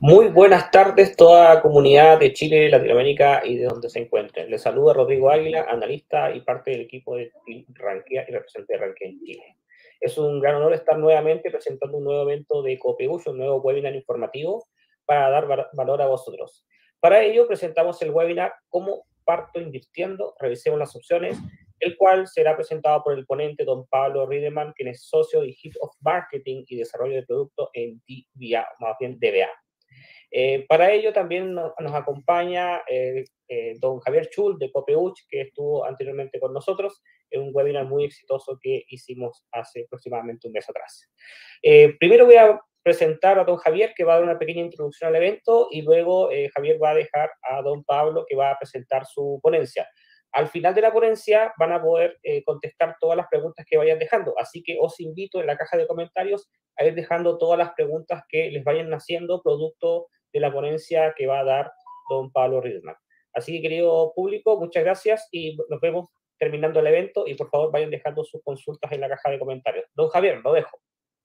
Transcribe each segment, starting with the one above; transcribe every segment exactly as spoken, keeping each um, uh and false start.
Muy buenas tardes, toda comunidad de Chile, Latinoamérica y de donde se encuentren. Les saluda Rodrigo Águila, analista y parte del equipo de Rankia y representante de Rankia en Chile. Es un gran honor estar nuevamente presentando un nuevo evento de Copeuch, un nuevo webinar informativo para dar valor a vosotros. Para ello presentamos el webinar ¿Cómo parto invirtiendo? Revisemos las opciones, el cual será presentado por el ponente don Pablo Riedemann, quien es socio y Head of Marketing y Desarrollo de Producto en D B A, más bien D B A. Eh, para ello también nos, nos acompaña eh, eh, don Javier Chul de Copeuch, que estuvo anteriormente con nosotros en un webinar muy exitoso que hicimos hace aproximadamente un mes atrás. Eh, primero voy a presentar a don Javier, que va a dar una pequeña introducción al evento, y luego eh, Javier va a dejar a don Pablo, que va a presentar su ponencia. Al final de la ponencia van a poder eh, contestar todas las preguntas que vayan dejando, así que os invito en la caja de comentarios a ir dejando todas las preguntas que les vayan haciendo producto de la ponencia que va a dar don Pablo Riedemann. Así que, querido público, muchas gracias y nos vemos terminando el evento y por favor vayan dejando sus consultas en la caja de comentarios. Don Javier, lo dejo.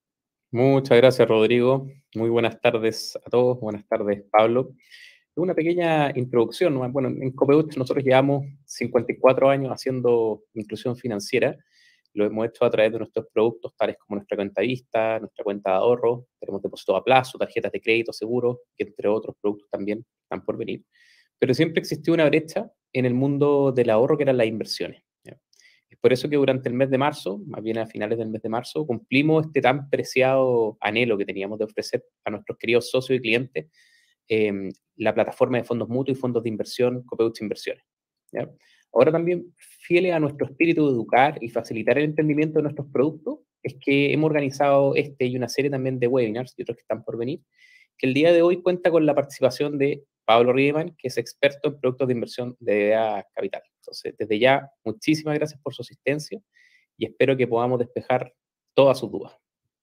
Muchas gracias, Rodrigo. Muy buenas tardes a todos. Buenas tardes, Pablo. Una pequeña introducción. Bueno, en Copeuch nosotros llevamos cincuenta y cuatro años haciendo inclusión financiera. Lo hemos hecho a través de nuestros productos, tales como nuestra cuenta vista, nuestra cuenta de ahorro. Tenemos depósito a plazo, tarjetas de crédito, seguros, que entre otros productos también están por venir. Pero siempre existió una brecha en el mundo del ahorro, que eran las inversiones. Es por eso que durante el mes de marzo, más bien a finales del mes de marzo, cumplimos este tan preciado anhelo que teníamos de ofrecer a nuestros queridos socios y clientes eh, la plataforma de fondos mutuos y fondos de inversión Copeuch Inversiones. ¿Ya? Ahora también, fieles a nuestro espíritu de educar y facilitar el entendimiento de nuestros productos, es que hemos organizado este y una serie también de webinars y otros que están por venir, que el día de hoy cuenta con la participación de Pablo Riedemann, que es experto en productos de inversión de D B A Capital. Entonces, desde ya, muchísimas gracias por su asistencia y espero que podamos despejar todas sus dudas.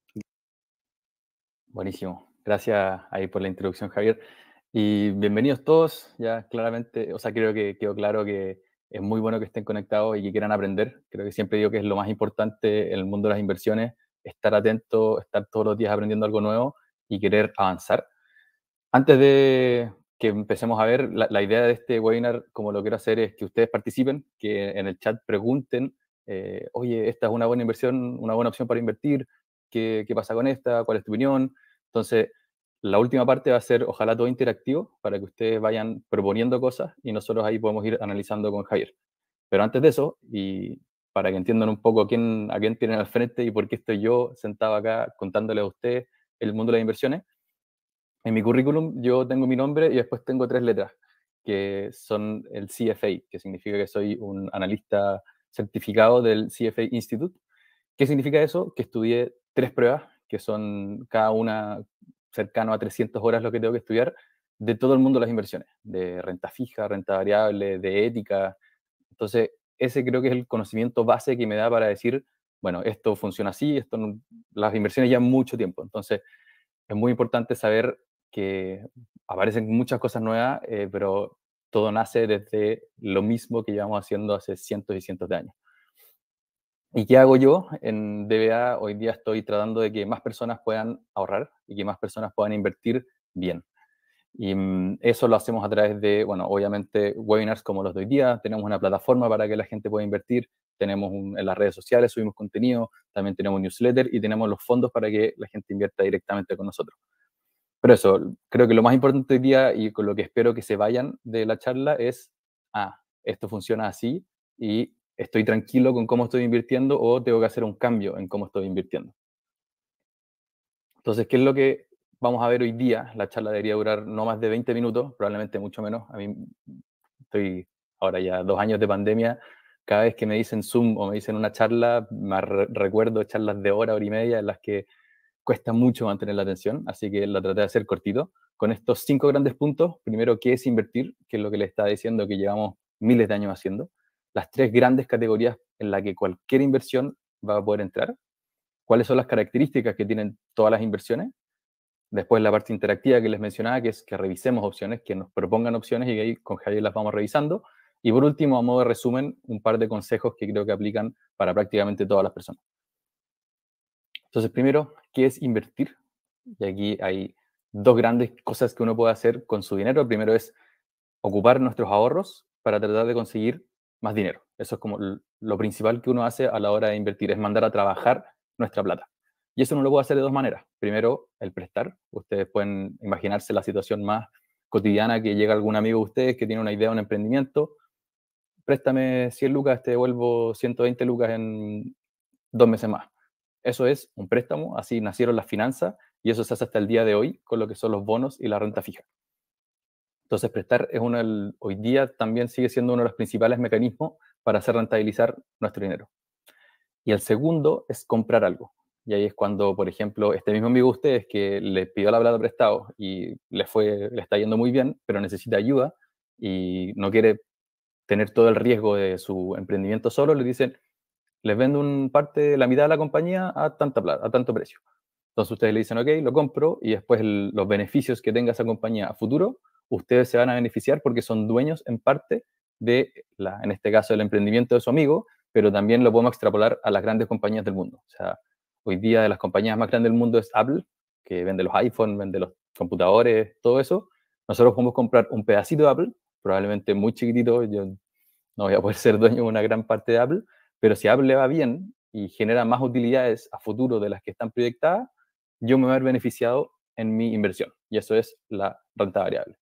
Buenísimo. Gracias ahí por la introducción, Javier. Y bienvenidos todos. Ya claramente, o sea, creo que quedó claro que es muy bueno que estén conectados y que quieran aprender. Creo que siempre digo que es lo más importante en el mundo de las inversiones, estar atento, estar todos los días aprendiendo algo nuevo y querer avanzar. Antes de que empecemos a ver, la, la idea de este webinar, como lo quiero hacer, es que ustedes participen, que en el chat pregunten, eh, oye, esta es una buena inversión, una buena opción para invertir, ¿qué, qué pasa con esta? ¿Cuál es tu opinión? Entonces, la última parte va a ser, ojalá todo interactivo, para que ustedes vayan proponiendo cosas y nosotros ahí podemos ir analizando con Javier. Pero antes de eso, y para que entiendan un poco a quién, a quién tienen al frente y por qué estoy yo sentado acá contándoles a ustedes el mundo de las inversiones, en mi currículum yo tengo mi nombre y después tengo tres letras, que son el C F A, que significa que soy un analista certificado del C F A Institute. ¿Qué significa eso? Que estudié tres pruebas, que son cada una cercano a trescientas horas lo que tengo que estudiar, de todo el mundo de las inversiones, de renta fija, renta variable, de ética. Entonces, ese creo que es el conocimiento base que me da para decir, bueno, esto funciona así, esto no, las inversiones llevan mucho tiempo. Entonces, es muy importante saber que aparecen muchas cosas nuevas, eh, pero todo nace desde lo mismo que llevamos haciendo hace cientos y cientos de años. ¿Y qué hago yo? En D B A hoy día estoy tratando de que más personas puedan ahorrar y que más personas puedan invertir bien. Y um, eso lo hacemos a través de, bueno, obviamente webinars como los de hoy día. Tenemos una plataforma para que la gente pueda invertir. Tenemos un, en las redes sociales, subimos contenido. También tenemos newsletter y tenemos los fondos para que la gente invierta directamente con nosotros. Pero eso, creo que lo más importante hoy día y con lo que espero que se vayan de la charla es, ah, esto funciona así y estoy tranquilo con cómo estoy invirtiendo o tengo que hacer un cambio en cómo estoy invirtiendo. Entonces, ¿qué es lo que vamos a ver hoy día? La charla debería durar no más de veinte minutos, probablemente mucho menos. A mí estoy ahora ya dos años de pandemia. Cada vez que me dicen Zoom o me dicen una charla, me re recuerdo charlas de hora, hora y media en las que cuesta mucho mantener la atención, así que la traté de hacer cortito. Con estos cinco grandes puntos, primero, ¿qué es invertir? Que es lo que les estaba diciendo que llevamos miles de años haciendo. Las tres grandes categorías en las que cualquier inversión va a poder entrar. ¿Cuáles son las características que tienen todas las inversiones? Después la parte interactiva que les mencionaba, que es que revisemos opciones, que nos propongan opciones y que ahí con Javier las vamos revisando. Y por último, a modo de resumen, un par de consejos que creo que aplican para prácticamente todas las personas. Entonces, primero, ¿qué es invertir? Y aquí hay dos grandes cosas que uno puede hacer con su dinero. El primero es ocupar nuestros ahorros para tratar de conseguir más dinero. Eso es como lo principal que uno hace a la hora de invertir, es mandar a trabajar nuestra plata. Y eso uno lo puede hacer de dos maneras. Primero, el prestar. Ustedes pueden imaginarse la situación más cotidiana que llega algún amigo de ustedes que tiene una idea, un emprendimiento. Préstame cien lucas, te devuelvo ciento veinte lucas en dos meses más. Eso es un préstamo, así nacieron las finanzas y eso se hace hasta el día de hoy con lo que son los bonos y la renta fija. Entonces, prestar es uno del, hoy día también sigue siendo uno de los principales mecanismos para hacer rentabilizar nuestro dinero. Y el segundo es comprar algo. Y ahí es cuando, por ejemplo, este mismo amigo de ustedes que le pidió la plata prestado y le, fue, le está yendo muy bien, pero necesita ayuda y no quiere tener todo el riesgo de su emprendimiento solo, le dicen, les vendo un parte, la mitad de la compañía a tanta plata, a tanto precio. Entonces ustedes le dicen, ok, lo compro, y después el, los beneficios que tenga esa compañía a futuro, ustedes se van a beneficiar porque son dueños en parte de, la, en este caso, el emprendimiento de su amigo, pero también lo podemos extrapolar a las grandes compañías del mundo. O sea, hoy día de las compañías más grandes del mundo es Apple, que vende los iPhones, vende los computadores, todo eso. Nosotros podemos comprar un pedacito de Apple, probablemente muy chiquitito, yo no voy a poder ser dueño de una gran parte de Apple, pero si Apple le va bien y genera más utilidades a futuro de las que están proyectadas, yo me voy a haber beneficiado en mi inversión. Y eso es la renta variable.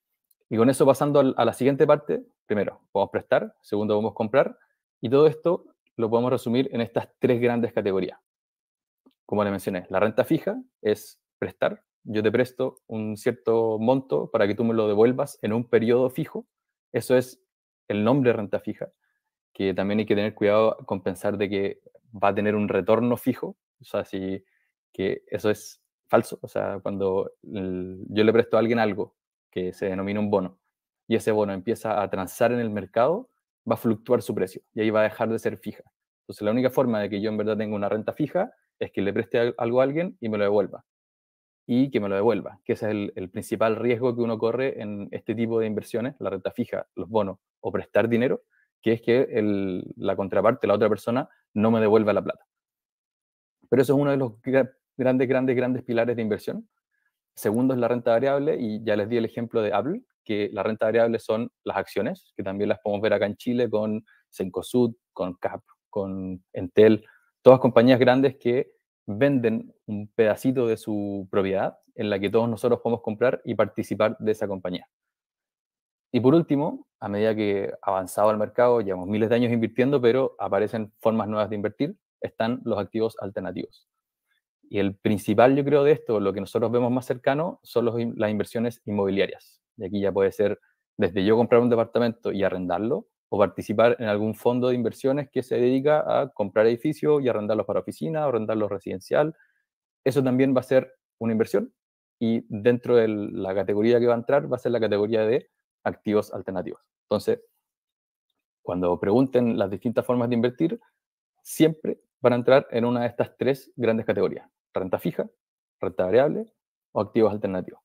Y con eso pasando a la siguiente parte, primero, podemos prestar, segundo, podemos comprar, y todo esto lo podemos resumir en estas tres grandes categorías. Como les mencioné, la renta fija es prestar. Yo te presto un cierto monto para que tú me lo devuelvas en un periodo fijo. Eso es el nombre de renta fija, que también hay que tener cuidado con pensar de que va a tener un retorno fijo. O sea, si que eso es falso. O sea, cuando el, yo le presto a alguien algo que se denomina un bono y ese bono empieza a transar en el mercado, va a fluctuar su precio y ahí va a dejar de ser fija. Entonces, la única forma de que yo en verdad tenga una renta fija es que le preste algo a alguien y me lo devuelva. Y que me lo devuelva, que ese es el, el principal riesgo que uno corre en este tipo de inversiones, la renta fija, los bonos o prestar dinero, que es que el, la contraparte, la otra persona, no me devuelva la plata. Pero eso es uno de los grandes, grandes, grandes pilares de inversión. Segundo es la renta variable, y ya les di el ejemplo de Apple, que la renta variable son las acciones, que también las podemos ver acá en Chile con Cencosud, con C A P, con Entel, todas compañías grandes que venden un pedacito de su propiedad en la que todos nosotros podemos comprar y participar de esa compañía. Y por último, a medida que ha avanzado el mercado, llevamos miles de años invirtiendo, pero aparecen formas nuevas de invertir, están los activos alternativos. Y el principal, yo creo, de esto, lo que nosotros vemos más cercano, son los, las inversiones inmobiliarias. Y aquí ya puede ser desde yo comprar un departamento y arrendarlo, o participar en algún fondo de inversiones que se dedica a comprar edificios y arrendarlos para oficina, o arrendarlos residencial. Eso también va a ser una inversión, y dentro de la categoría que va a entrar va a ser la categoría de activos alternativos. Entonces, cuando pregunten las distintas formas de invertir, siempre van a entrar en una de estas tres grandes categorías: renta fija, renta variable o activos alternativos.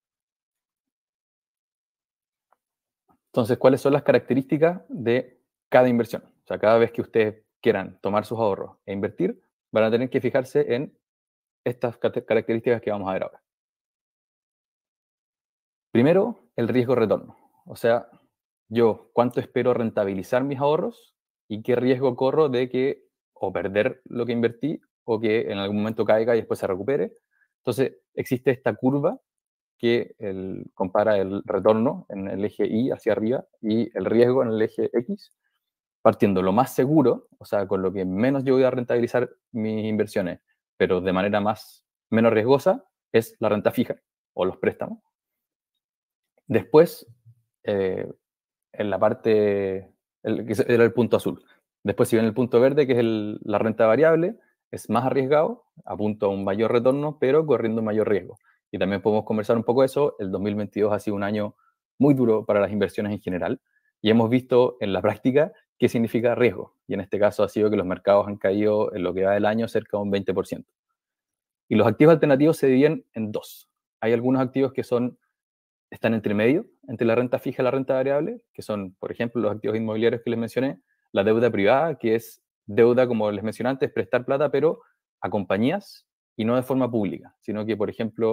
Entonces, ¿cuáles son las características de cada inversión? O sea, cada vez que ustedes quieran tomar sus ahorros e invertir, van a tener que fijarse en estas características que vamos a ver ahora. Primero, el riesgo-retorno. O sea, yo cuánto espero rentabilizar mis ahorros y qué riesgo corro de que o perder lo que invertí o que en algún momento caiga y después se recupere. Entonces, existe esta curva que el, compara el retorno en el eje Y hacia arriba y el riesgo en el eje X, partiendo lo más seguro, o sea, con lo que menos yo voy a rentabilizar mis inversiones, pero de manera más, menos riesgosa, es la renta fija o los préstamos. Después, eh, en la parte, el, que era el punto azul. Después, si ven el punto verde, que es el, la renta variable, es más arriesgado, apunta a un mayor retorno, pero corriendo un mayor riesgo. Y también podemos conversar un poco de eso. El dos mil veintidós ha sido un año muy duro para las inversiones en general, y hemos visto en la práctica qué significa riesgo. Y en este caso ha sido que los mercados han caído en lo que va del año cerca de un veinte por ciento. Y los activos alternativos se dividen en dos. Hay algunos activos que son están entre medio, entre la renta fija y la renta variable, que son, por ejemplo, los activos inmobiliarios que les mencioné, la deuda privada, que es deuda, como les mencioné antes, prestar plata, pero a compañías y no de forma pública, sino que, por ejemplo,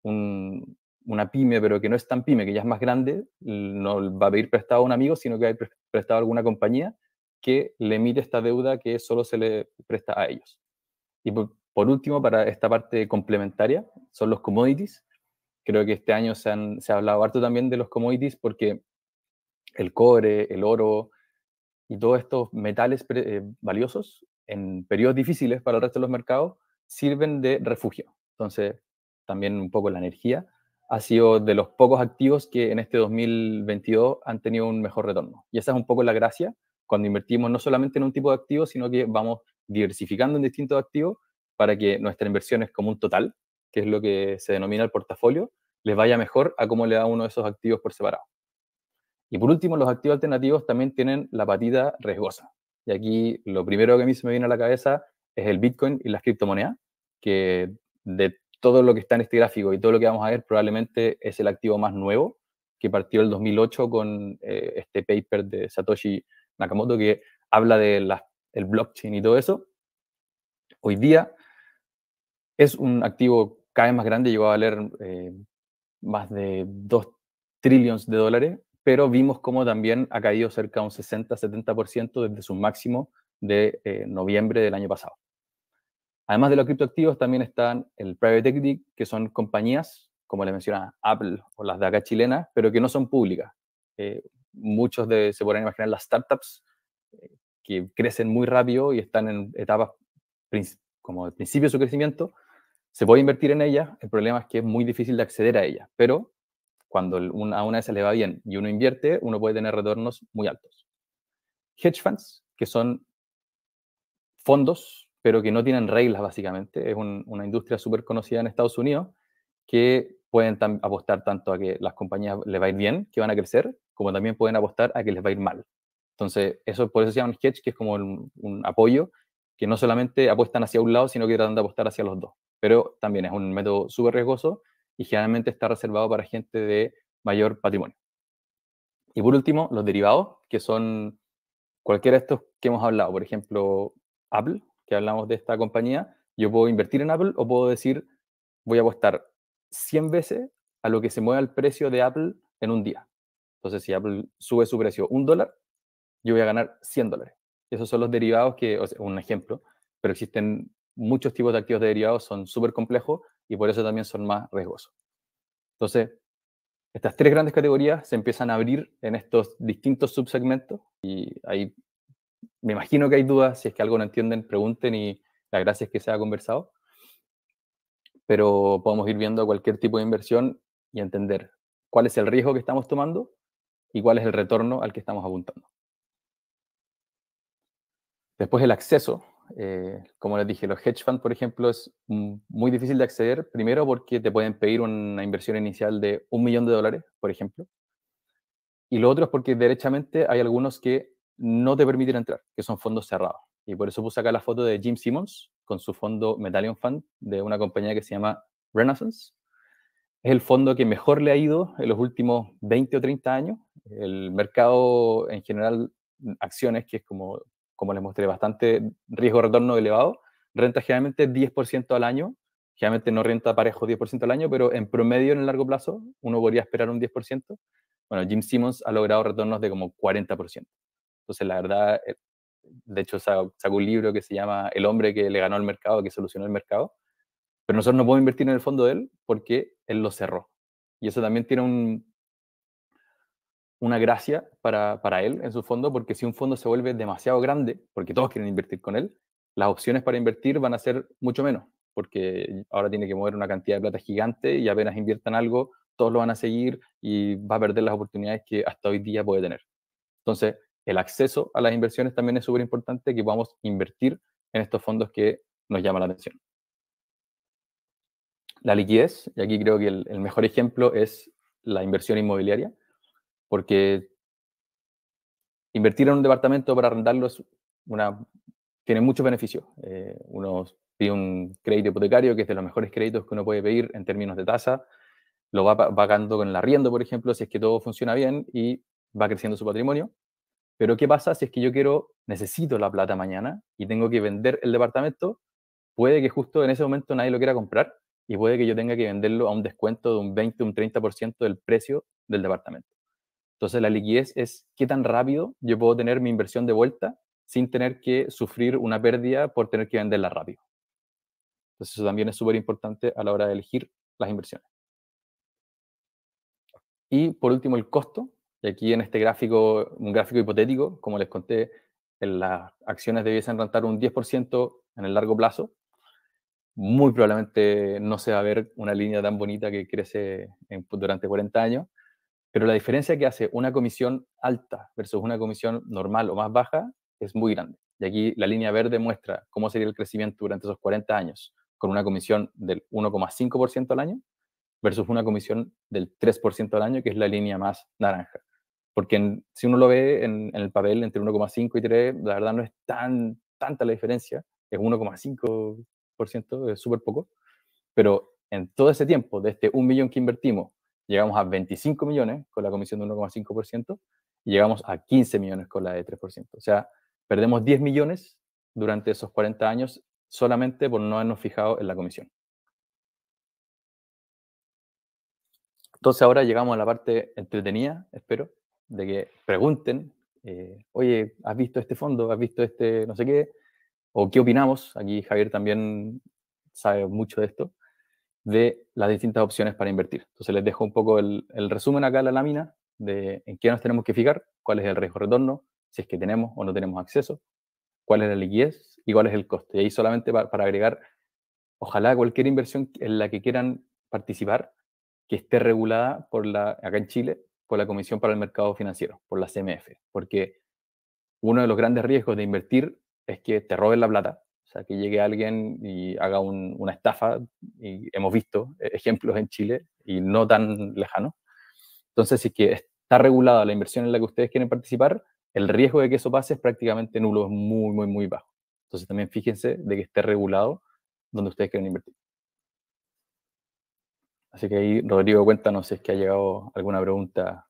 un, una pyme, pero que no es tan pyme, que ya es más grande, no va a pedir prestado a un amigo, sino que va a pedir prestado a alguna compañía que le emite esta deuda que solo se le presta a ellos. Y por, por último, para esta parte complementaria, son los commodities. Creo que este año se, han, se ha hablado harto también de los commodities porque el cobre, el oro y todos estos metales eh, valiosos en periodos difíciles para el resto de los mercados sirven de refugio. Entonces, también un poco la energía ha sido de los pocos activos que en este dos mil veintidós han tenido un mejor retorno. Y esa es un poco la gracia cuando invertimos no solamente en un tipo de activo, sino que vamos diversificando en distintos activos para que nuestra inversión es como un total, que es lo que se denomina el portafolio, les vaya mejor a cómo le da uno de esos activos por separado. Y por último, los activos alternativos también tienen la patita riesgosa. Y aquí lo primero que a mí se me viene a la cabeza es el Bitcoin y las criptomonedas, que de todo lo que está en este gráfico y todo lo que vamos a ver probablemente es el activo más nuevo, que partió el dos mil ocho con eh, este paper de Satoshi Nakamoto que habla del blockchain y todo eso. Hoy día es un activo cada vez más grande, llegó a valer eh, más de dos trillones de dólares, pero vimos cómo también ha caído cerca de un sesenta a setenta por ciento desde su máximo de eh, noviembre del año pasado. Además de los criptoactivos, también están el private equity, que son compañías, como le mencionaba, Apple o las de acá chilenas, pero que no son públicas. Eh, muchos de, se podrán imaginar las startups eh, que crecen muy rápido y están en etapas como el principio de su crecimiento. Se puede invertir en ellas, el problema es que es muy difícil de acceder a ellas, pero cuando una, a una de esas le va bien y uno invierte, uno puede tener retornos muy altos. Hedge funds, que son fondos, pero que no tienen reglas básicamente, es un, una industria súper conocida en Estados Unidos, que pueden apostar tanto a que las compañías les va a ir bien, que van a crecer, como también pueden apostar a que les va a ir mal. Entonces, eso por eso se llama un hedge, que es como un, un apoyo, que no solamente apuestan hacia un lado, sino que tratan de apostar hacia los dos. Pero también es un método súper riesgoso y generalmente está reservado para gente de mayor patrimonio. Y por último, los derivados, que son cualquiera de estos que hemos hablado. Por ejemplo, Apple, que hablamos de esta compañía, yo puedo invertir en Apple o puedo decir, voy a apostar cien veces a lo que se mueva el precio de Apple en un día. Entonces, si Apple sube su precio un dólar, yo voy a ganar cien dólares. Esos son los derivados que, o sea, un ejemplo, pero existen muchos tipos de activos de derivados, son súper complejos y por eso también son más riesgosos. Entonces, estas tres grandes categorías se empiezan a abrir en estos distintos subsegmentos y ahí me imagino que hay dudas, si es que algo no entienden, pregunten y la gracia es que se haya conversado. Pero podemos ir viendo cualquier tipo de inversión y entender cuál es el riesgo que estamos tomando y cuál es el retorno al que estamos apuntando. Después el acceso. Eh, como les dije, los hedge funds, por ejemplo, es muy difícil de acceder, primero porque te pueden pedir una inversión inicial de un millón de dólares, por ejemplo. Y lo otro es porque derechamente hay algunos que no te permiten entrar, que son fondos cerrados. Y por eso puse acá la foto de Jim Simmons con su fondo Medallion Fund de una compañía que se llama Renaissance. Es el fondo que mejor le ha ido en los últimos veinte o treinta años. El mercado en general, acciones, que es como, como les mostré, bastante riesgo-retorno elevado, renta generalmente diez por ciento al año. Generalmente no renta parejo diez por ciento al año, pero en promedio en el largo plazo uno podría esperar un diez por ciento. Bueno, Jim Simmons ha logrado retornos de como cuarenta por ciento. Entonces, la verdad, de hecho, sacó un libro que se llama El hombre que le ganó al mercado, que solucionó el mercado. Pero nosotros no podemos invertir en el fondo de él porque él lo cerró. Y eso también tiene un, una gracia para, para él en su fondo, porque si un fondo se vuelve demasiado grande, porque todos quieren invertir con él, las opciones para invertir van a ser mucho menos, porque ahora tiene que mover una cantidad de plata gigante y apenas inviertan algo, todos lo van a seguir y va a perder las oportunidades que hasta hoy día puede tener. Entonces, el acceso a las inversiones también es súper importante, que podamos invertir en estos fondos que nos llaman la atención. La liquidez, y aquí creo que el, el mejor ejemplo es la inversión inmobiliaria, porque invertir en un departamento para arrendarlo es una, tiene muchos beneficios. Eh, uno pide un crédito hipotecario, que es de los mejores créditos que uno puede pedir en términos de tasa, lo va pagando con el arriendo, por ejemplo, si es que todo funciona bien y va creciendo su patrimonio. Pero ¿qué pasa si es que yo quiero, necesito la plata mañana y tengo que vender el departamento? Puede que justo en ese momento nadie lo quiera comprar y puede que yo tenga que venderlo a un descuento de un veinte, un treinta por ciento del precio del departamento. Entonces, la liquidez es qué tan rápido yo puedo tener mi inversión de vuelta sin tener que sufrir una pérdida por tener que venderla rápido. Entonces, eso también es súper importante a la hora de elegir las inversiones. Y por último, el costo. Y aquí en este gráfico, un gráfico hipotético, como les conté, en las acciones debiesen rentar un diez por ciento en el largo plazo. Muy probablemente no se va a ver una línea tan bonita que crece en, durante cuarenta años, pero la diferencia que hace una comisión alta versus una comisión normal o más baja es muy grande. Y aquí la línea verde muestra cómo sería el crecimiento durante esos cuarenta años con una comisión del uno coma cinco por ciento al año versus una comisión del tres por ciento al año, que es la línea más naranja. Porque en, si uno lo ve en, en el papel entre uno coma cinco y tres, la verdad no es tan, tanta la diferencia, es uno coma cinco por ciento, es súper poco, pero en todo ese tiempo, de este un millón que invertimos, llegamos a veinticinco millones con la comisión de uno coma cinco por ciento y llegamos a quince millones con la de tres por ciento. O sea, perdemos diez millones durante esos cuarenta años solamente por no habernos fijado en la comisión. Entonces ahora llegamos a la parte entretenida, espero, de que pregunten, eh, oye, ¿has visto este fondo? ¿Has visto este no sé qué? ¿O qué opinamos? Aquí Javier también sabe mucho de esto, de las distintas opciones para invertir. Entonces les dejo un poco el, el resumen acá en la lámina de en qué nos tenemos que fijar, cuál es el riesgo-retorno, si es que tenemos o no tenemos acceso, cuál es la liquidez y cuál es el coste. Y ahí solamente para, para agregar, ojalá cualquier inversión en la que quieran participar, que esté regulada por la, acá en Chile, por la Comisión para el Mercado Financiero, por la C M F, porque uno de los grandes riesgos de invertir es que te roben la plata, o sea, que llegue alguien y haga un, una estafa, y hemos visto ejemplos en Chile y no tan lejanos. Entonces, si es que está regulada la inversión en la que ustedes quieren participar, el riesgo de que eso pase es prácticamente nulo, es muy, muy, muy bajo. Entonces, también fíjense de que esté regulado donde ustedes quieren invertir. Así que ahí, Rodrigo, cuéntanos si es que ha llegado alguna pregunta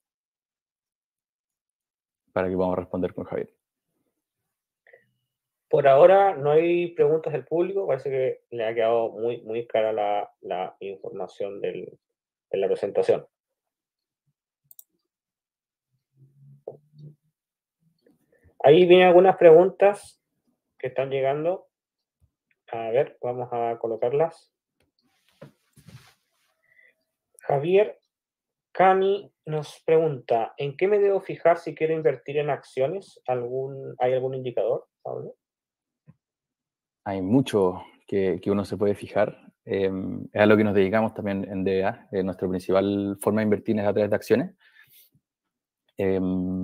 para que podamos responder con Javier. Por ahora no hay preguntas del público, parece que le ha quedado muy, muy clara la, la información del, de la presentación. Ahí vienen algunas preguntas que están llegando. A ver, vamos a colocarlas. Javier Cami nos pregunta, ¿en qué me debo fijar si quiero invertir en acciones? ¿Algún, ¿Hay algún indicador, Pablo? Hay mucho que, que uno se puede fijar. Eh, es a lo que nos dedicamos también en D B A. Eh, nuestra principal forma de invertir es a través de acciones. Eh,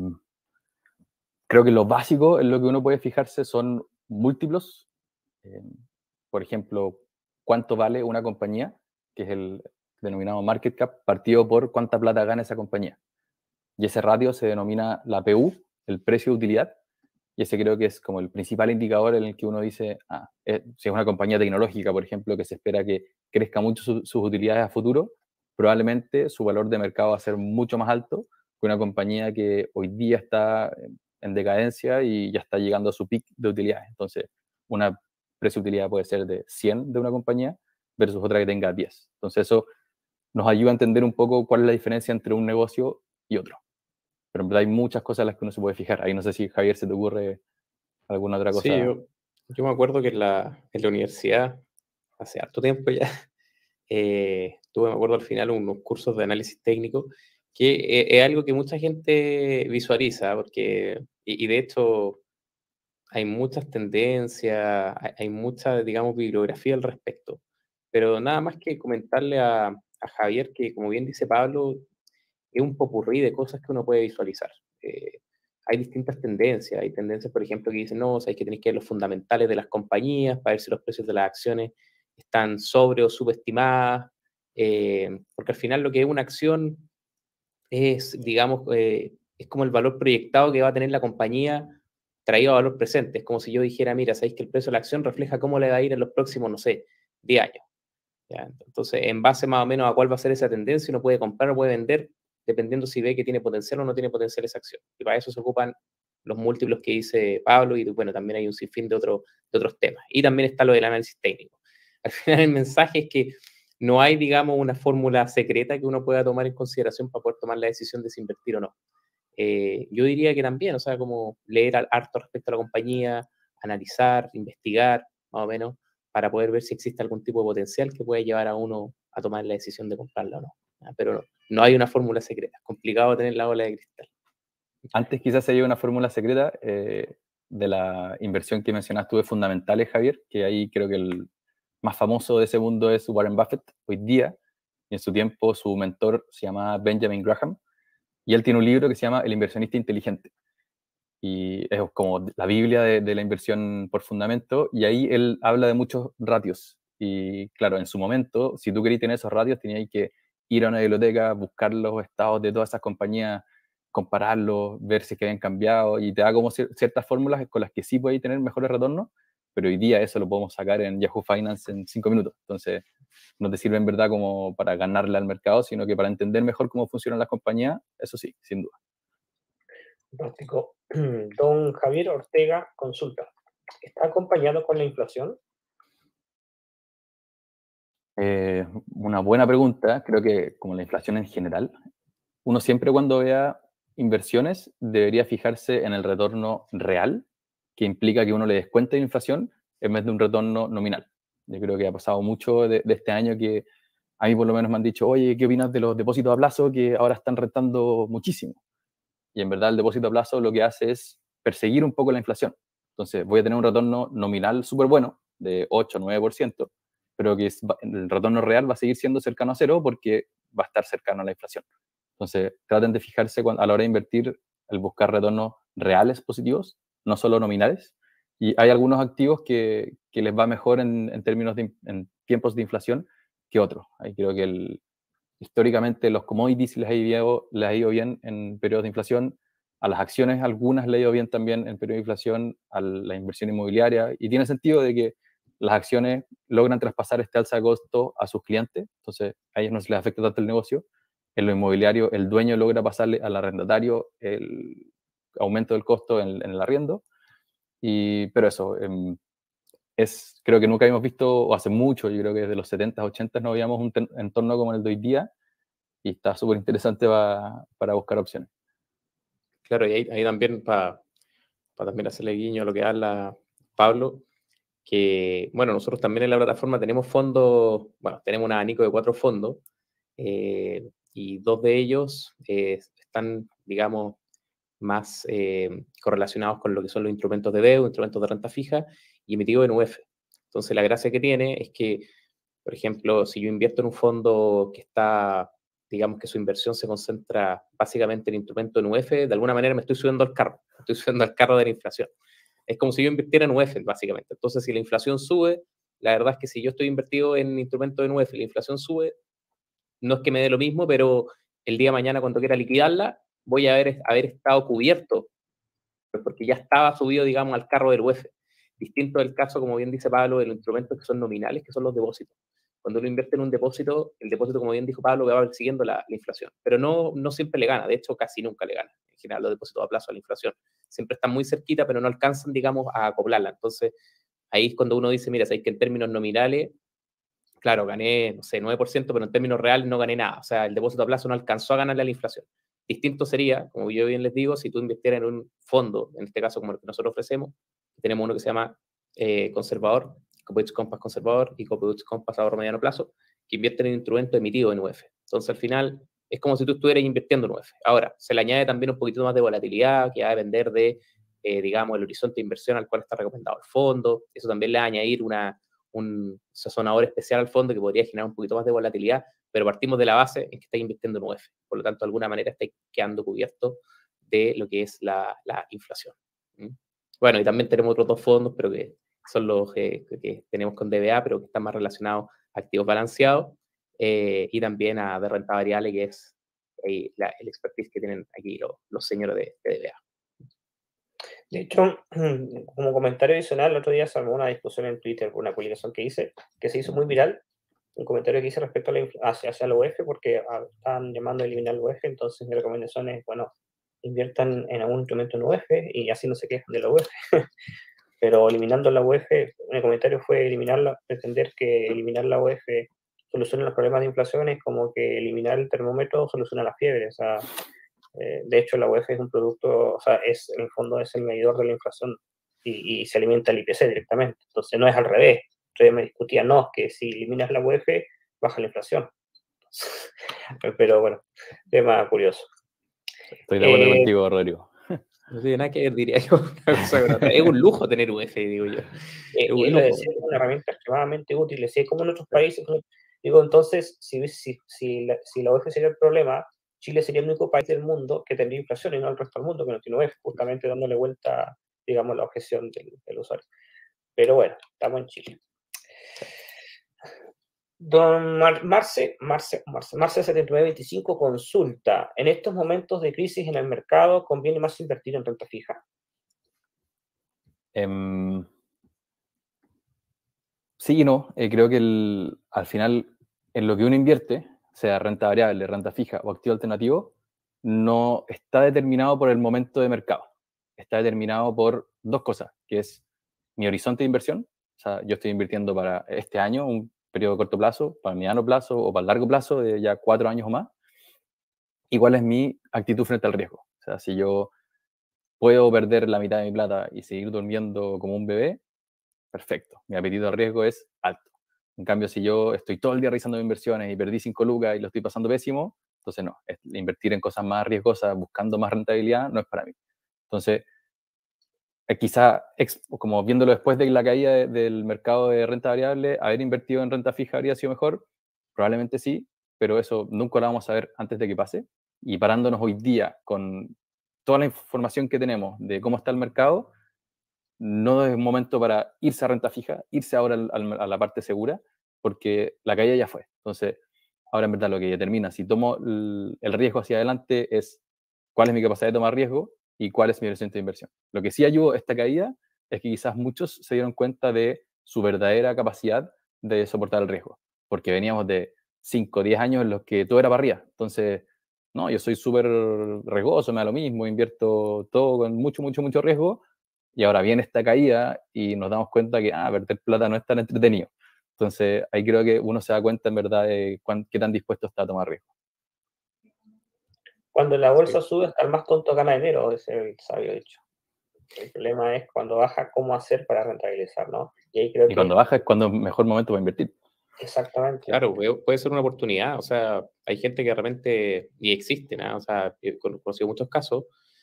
creo que lo básico en lo que uno puede fijarse son múltiplos. Eh, por ejemplo, cuánto vale una compañía, que es el denominado market cap, partido por cuánta plata gana esa compañía. Y ese ratio se denomina la P U, el precio de utilidad. Y ese creo que es como el principal indicador en el que uno dice, ah, eh, si es una compañía tecnológica, por ejemplo, que se espera que crezca mucho su, sus utilidades a futuro, probablemente su valor de mercado va a ser mucho más alto que una compañía que hoy día está en decadencia y ya está llegando a su pic de utilidades. Entonces, una precio-utilidad puede ser de cien de una compañía versus otra que tenga diez. Entonces, eso nos ayuda a entender un poco cuál es la diferencia entre un negocio y otro. Pero en verdad hay muchas cosas en las que uno se puede fijar. Ahí no sé si, Javier, se te ocurre alguna otra cosa. Sí, yo, yo me acuerdo que en la, en la universidad, hace harto tiempo ya, eh, tuve, me acuerdo al final, unos cursos de análisis técnico, que es, es algo que mucha gente visualiza, porque, y, y de hecho hay muchas tendencias, hay, hay mucha, digamos, bibliografía al respecto. Pero nada más que comentarle a, a Javier que, como bien dice Pablo, es un popurrí de cosas que uno puede visualizar. Eh, hay distintas tendencias. Hay tendencias, por ejemplo, que dicen, no, o sea, hay que tener que ver los fundamentales de las compañías para ver si los precios de las acciones están sobre o subestimadas, eh, porque al final lo que es una acción es, digamos, eh, es como el valor proyectado que va a tener la compañía traído a valor presente. Es como si yo dijera, mira, sabéis que el precio de la acción refleja cómo le va a ir en los próximos, no sé, diez años. ¿Ya? Entonces, en base más o menos a cuál va a ser esa tendencia, uno puede comprar o puede vender, dependiendo si ve que tiene potencial o no tiene potencial esa acción. Y para eso se ocupan los múltiplos que dice Pablo, y bueno, también hay un sinfín de, otro, de otros temas. Y también está lo del análisis técnico. Al final el mensaje es que no hay, digamos, una fórmula secreta que uno pueda tomar en consideración para poder tomar la decisión de si invertir o no. Eh, yo diría que también, o sea, como leer al harto respecto a la compañía, analizar, investigar, más o menos, para poder ver si existe algún tipo de potencial que pueda llevar a uno a tomar la decisión de comprarla o no. ¿Ya? Pero no, no hay una fórmula secreta, es complicado tener la bola de cristal. Antes quizás haya una fórmula secreta eh, de la inversión que mencionaste tú de fundamentales, Javier, que ahí creo que el más famoso de ese mundo es Warren Buffett hoy día, y en su tiempo su mentor se llama Benjamin Graham, y él tiene un libro que se llama El inversionista inteligente, y es como la Biblia de, de la inversión por fundamento, y ahí él habla de muchos ratios, y claro, en su momento, si tú querías tener esos ratios, tenías que ir a una biblioteca, buscar los estados de todas esas compañías, compararlos, ver si es que habían cambiado, y te da como ciertas fórmulas con las que sí puedes tener mejores retornos, pero hoy día eso lo podemos sacar en Yahoo Finance en cinco minutos. Entonces, no te sirve en verdad como para ganarle al mercado, sino que para entender mejor cómo funcionan las compañías, eso sí, sin duda. Fantástico. Don Javier Ortega consulta, ¿está acompañado con la inflación? Eh, una buena pregunta. Creo que como la inflación en general, uno siempre cuando vea inversiones debería fijarse en el retorno real, que implica que uno le descuente la inflación en vez de un retorno nominal. Yo creo que ha pasado mucho de, de este año que a mí por lo menos me han dicho, oye, ¿qué opinas de los depósitos a plazo que ahora están rentando muchísimo? Y en verdad el depósito a plazo lo que hace es perseguir un poco la inflación. Entonces voy a tener un retorno nominal súper bueno, de ocho o nueve por ciento, pero que es, el retorno real va a seguir siendo cercano a cero porque va a estar cercano a la inflación. Entonces traten de fijarse cuando, a la hora de invertir, el buscar retornos reales positivos, no solo nominales. Y hay algunos activos que, que les va mejor en, en términos de en tiempos de inflación que otros. Ahí creo que el, históricamente los commodities les ha, ido, les ha ido bien en periodos de inflación, a las acciones algunas les ha ido bien también en periodos de inflación, a la inversión inmobiliaria, y tiene sentido de que las acciones logran traspasar este alza de costo a sus clientes, entonces a ellos no se les afecta tanto el negocio. En lo inmobiliario el dueño logra pasarle al arrendatario el aumento del costo en, en el arriendo, y, pero eso, eh, es, creo que nunca habíamos visto, o hace mucho, yo creo que desde los setenta, ochenta no habíamos un entorno como el de hoy día, y está súper interesante pa, para buscar opciones. Claro, y ahí, ahí también para pa también hacerle guiño a lo que habla Pablo, que, bueno, nosotros también en la plataforma tenemos fondos, bueno, tenemos un abanico de cuatro fondos, eh, y dos de ellos eh, están, digamos, más eh, correlacionados con lo que son los instrumentos de deuda, instrumentos de renta fija y emitidos en U F. Entonces, la gracia que tiene es que, por ejemplo, si yo invierto en un fondo que está, digamos que su inversión se concentra básicamente en instrumentos en U F, de alguna manera me estoy subiendo al carro, estoy subiendo al carro de la inflación. Es como si yo invirtiera en U F, básicamente. Entonces, si la inflación sube, la verdad es que si yo estoy invertido en instrumentos en U F y la inflación sube, no es que me dé lo mismo, pero el día de mañana cuando quiera liquidarla, voy a haber, haber estado cubierto, porque ya estaba subido, digamos, al carro del U F. Distinto del caso, como bien dice Pablo, de los instrumentos que son nominales, que son los depósitos. Cuando uno invierte en un depósito, el depósito, como bien dijo Pablo, va siguiendo la, la inflación, pero no, no siempre le gana, de hecho casi nunca le gana, en general los depósitos a plazo a la inflación. Siempre están muy cerquita, pero no alcanzan, digamos, a acoplarla. Entonces, ahí es cuando uno dice, mira, sabéis que en términos nominales, claro, gané, no sé, nueve por ciento, pero en términos reales no gané nada. O sea, el depósito a plazo no alcanzó a ganarle a la inflación. Distinto sería, como yo bien les digo, si tú invirtieras en un fondo, en este caso como el que nosotros ofrecemos, tenemos uno que se llama eh, conservador, Copedux Compass conservador y Copedux Compass ahorro mediano plazo, que invierten en instrumentos emitidos en U F. Entonces, al final, es como si tú estuvieras invirtiendo en U F. Ahora, se le añade también un poquito más de volatilidad, que va a depender de, eh, digamos, el horizonte de inversión al cual está recomendado el fondo. Eso también le va a añadir una, un sazonador especial al fondo que podría generar un poquito más de volatilidad, pero partimos de la base en que estáis invirtiendo en U F. Por lo tanto, de alguna manera estáis quedando cubiertos de lo que es la, la inflación. ¿Mm? Bueno, y también tenemos otros dos fondos, pero que son los eh, que tenemos con D B A, pero que están más relacionados a activos balanceados, eh, y también a de renta variable, que es eh, la, el expertise que tienen aquí los, los señores de, de D B A. De hecho, como comentario adicional, el otro día se armó una discusión en Twitter por una publicación que hice, que se hizo muy viral, un comentario que hice respecto a la, hacia, hacia la U F, porque ah, estaban llamando a eliminar la U F, entonces mi recomendación es, bueno, inviertan en algún instrumento en U F y así no se quejan de la U F. Pero eliminando la U F, mi comentario fue eliminarla, pretender que eliminar la U F soluciona los problemas de inflación es como que eliminar el termómetro soluciona la fiebre. O sea, eh, de hecho, la U E F es un producto, o sea, es, en el fondo es el medidor de la inflación y, y se alimenta el I P C directamente. Entonces, no es al revés. Entonces me discutía, no, que si eliminas la U E F, baja la inflación. Pero bueno, tema curioso. Estoy de acuerdo Eh, contigo, Rodrigo. No tiene nada que ver, diría yo. Es un lujo tener U E F, digo yo. Eh, Es un y lo lujo. decía, es una herramienta extremadamente útil. Decía, como en otros países, digo, entonces, si, si, si, la, si la U E F sería el problema, Chile sería el único país del mundo que tendría inflación y no el resto del mundo que no tiene U E F, justamente dándole vuelta, digamos, la objeción del, del usuario. Pero bueno, estamos en Chile. Don Mar Marce, Marce, Marce, Marce setenta y nueve veinticinco consulta. ¿En estos momentos de crisis en el mercado conviene más invertir en renta fija? Um, sí y no. Eh, creo que el, al final, en lo que uno invierte, sea renta variable, renta fija o activo alternativo, no está determinado por el momento de mercado. Está determinado por dos cosas, que es mi horizonte de inversión. O sea, yo estoy invirtiendo para este año, un periodo de corto plazo, para el mediano plazo o para el largo plazo, de ya cuatro años o más. ¿Y cuál es mi actitud frente al riesgo? O sea, si yo puedo perder la mitad de mi plata y seguir durmiendo como un bebé, perfecto. Mi apetito al riesgo es alto. En cambio, si yo estoy todo el día realizando inversiones y perdí cinco lucas y lo estoy pasando pésimo, entonces no. Invertir en cosas más riesgosas, buscando más rentabilidad, no es para mí. Entonces, quizá, como viéndolo después de la caída de, del mercado de renta variable, haber invertido en renta fija habría sido mejor. Probablemente sí, pero eso nunca lo vamos a ver antes de que pase. Y parándonos hoy día con toda la información que tenemos de cómo está el mercado, no es un momento para irse a renta fija, irse ahora al, al, a la parte segura, porque la caída ya fue. Entonces, ahora en verdad lo que determina si tomo el, el riesgo hacia adelante es cuál es mi capacidad de tomar riesgo y cuál es mi horizonte de inversión. Lo que sí ayudó esta caída es que quizás muchos se dieron cuenta de su verdadera capacidad de soportar el riesgo, porque veníamos de cinco o diez años en los que todo era para arriba. Entonces, no, yo soy súper riesgoso, me da lo mismo, invierto todo con mucho, mucho, mucho riesgo, y ahora viene esta caída y nos damos cuenta que, ah, perder plata no es tan entretenido. Entonces, ahí creo que uno se da cuenta en verdad de cuán, qué tan dispuesto está a tomar riesgo. Cuando la bolsa sí. sube, hasta el más tonto gana dinero, es el sabio dicho. El problema es cuando baja, cómo hacer para rentabilizar, ¿no? Y, ahí creo y que... cuando baja es cuando es mejor momento para invertir. Exactamente. Claro, puede ser una oportunidad. O sea, hay gente que de repente, y existe, ¿no? O sea, he conocido muchos casos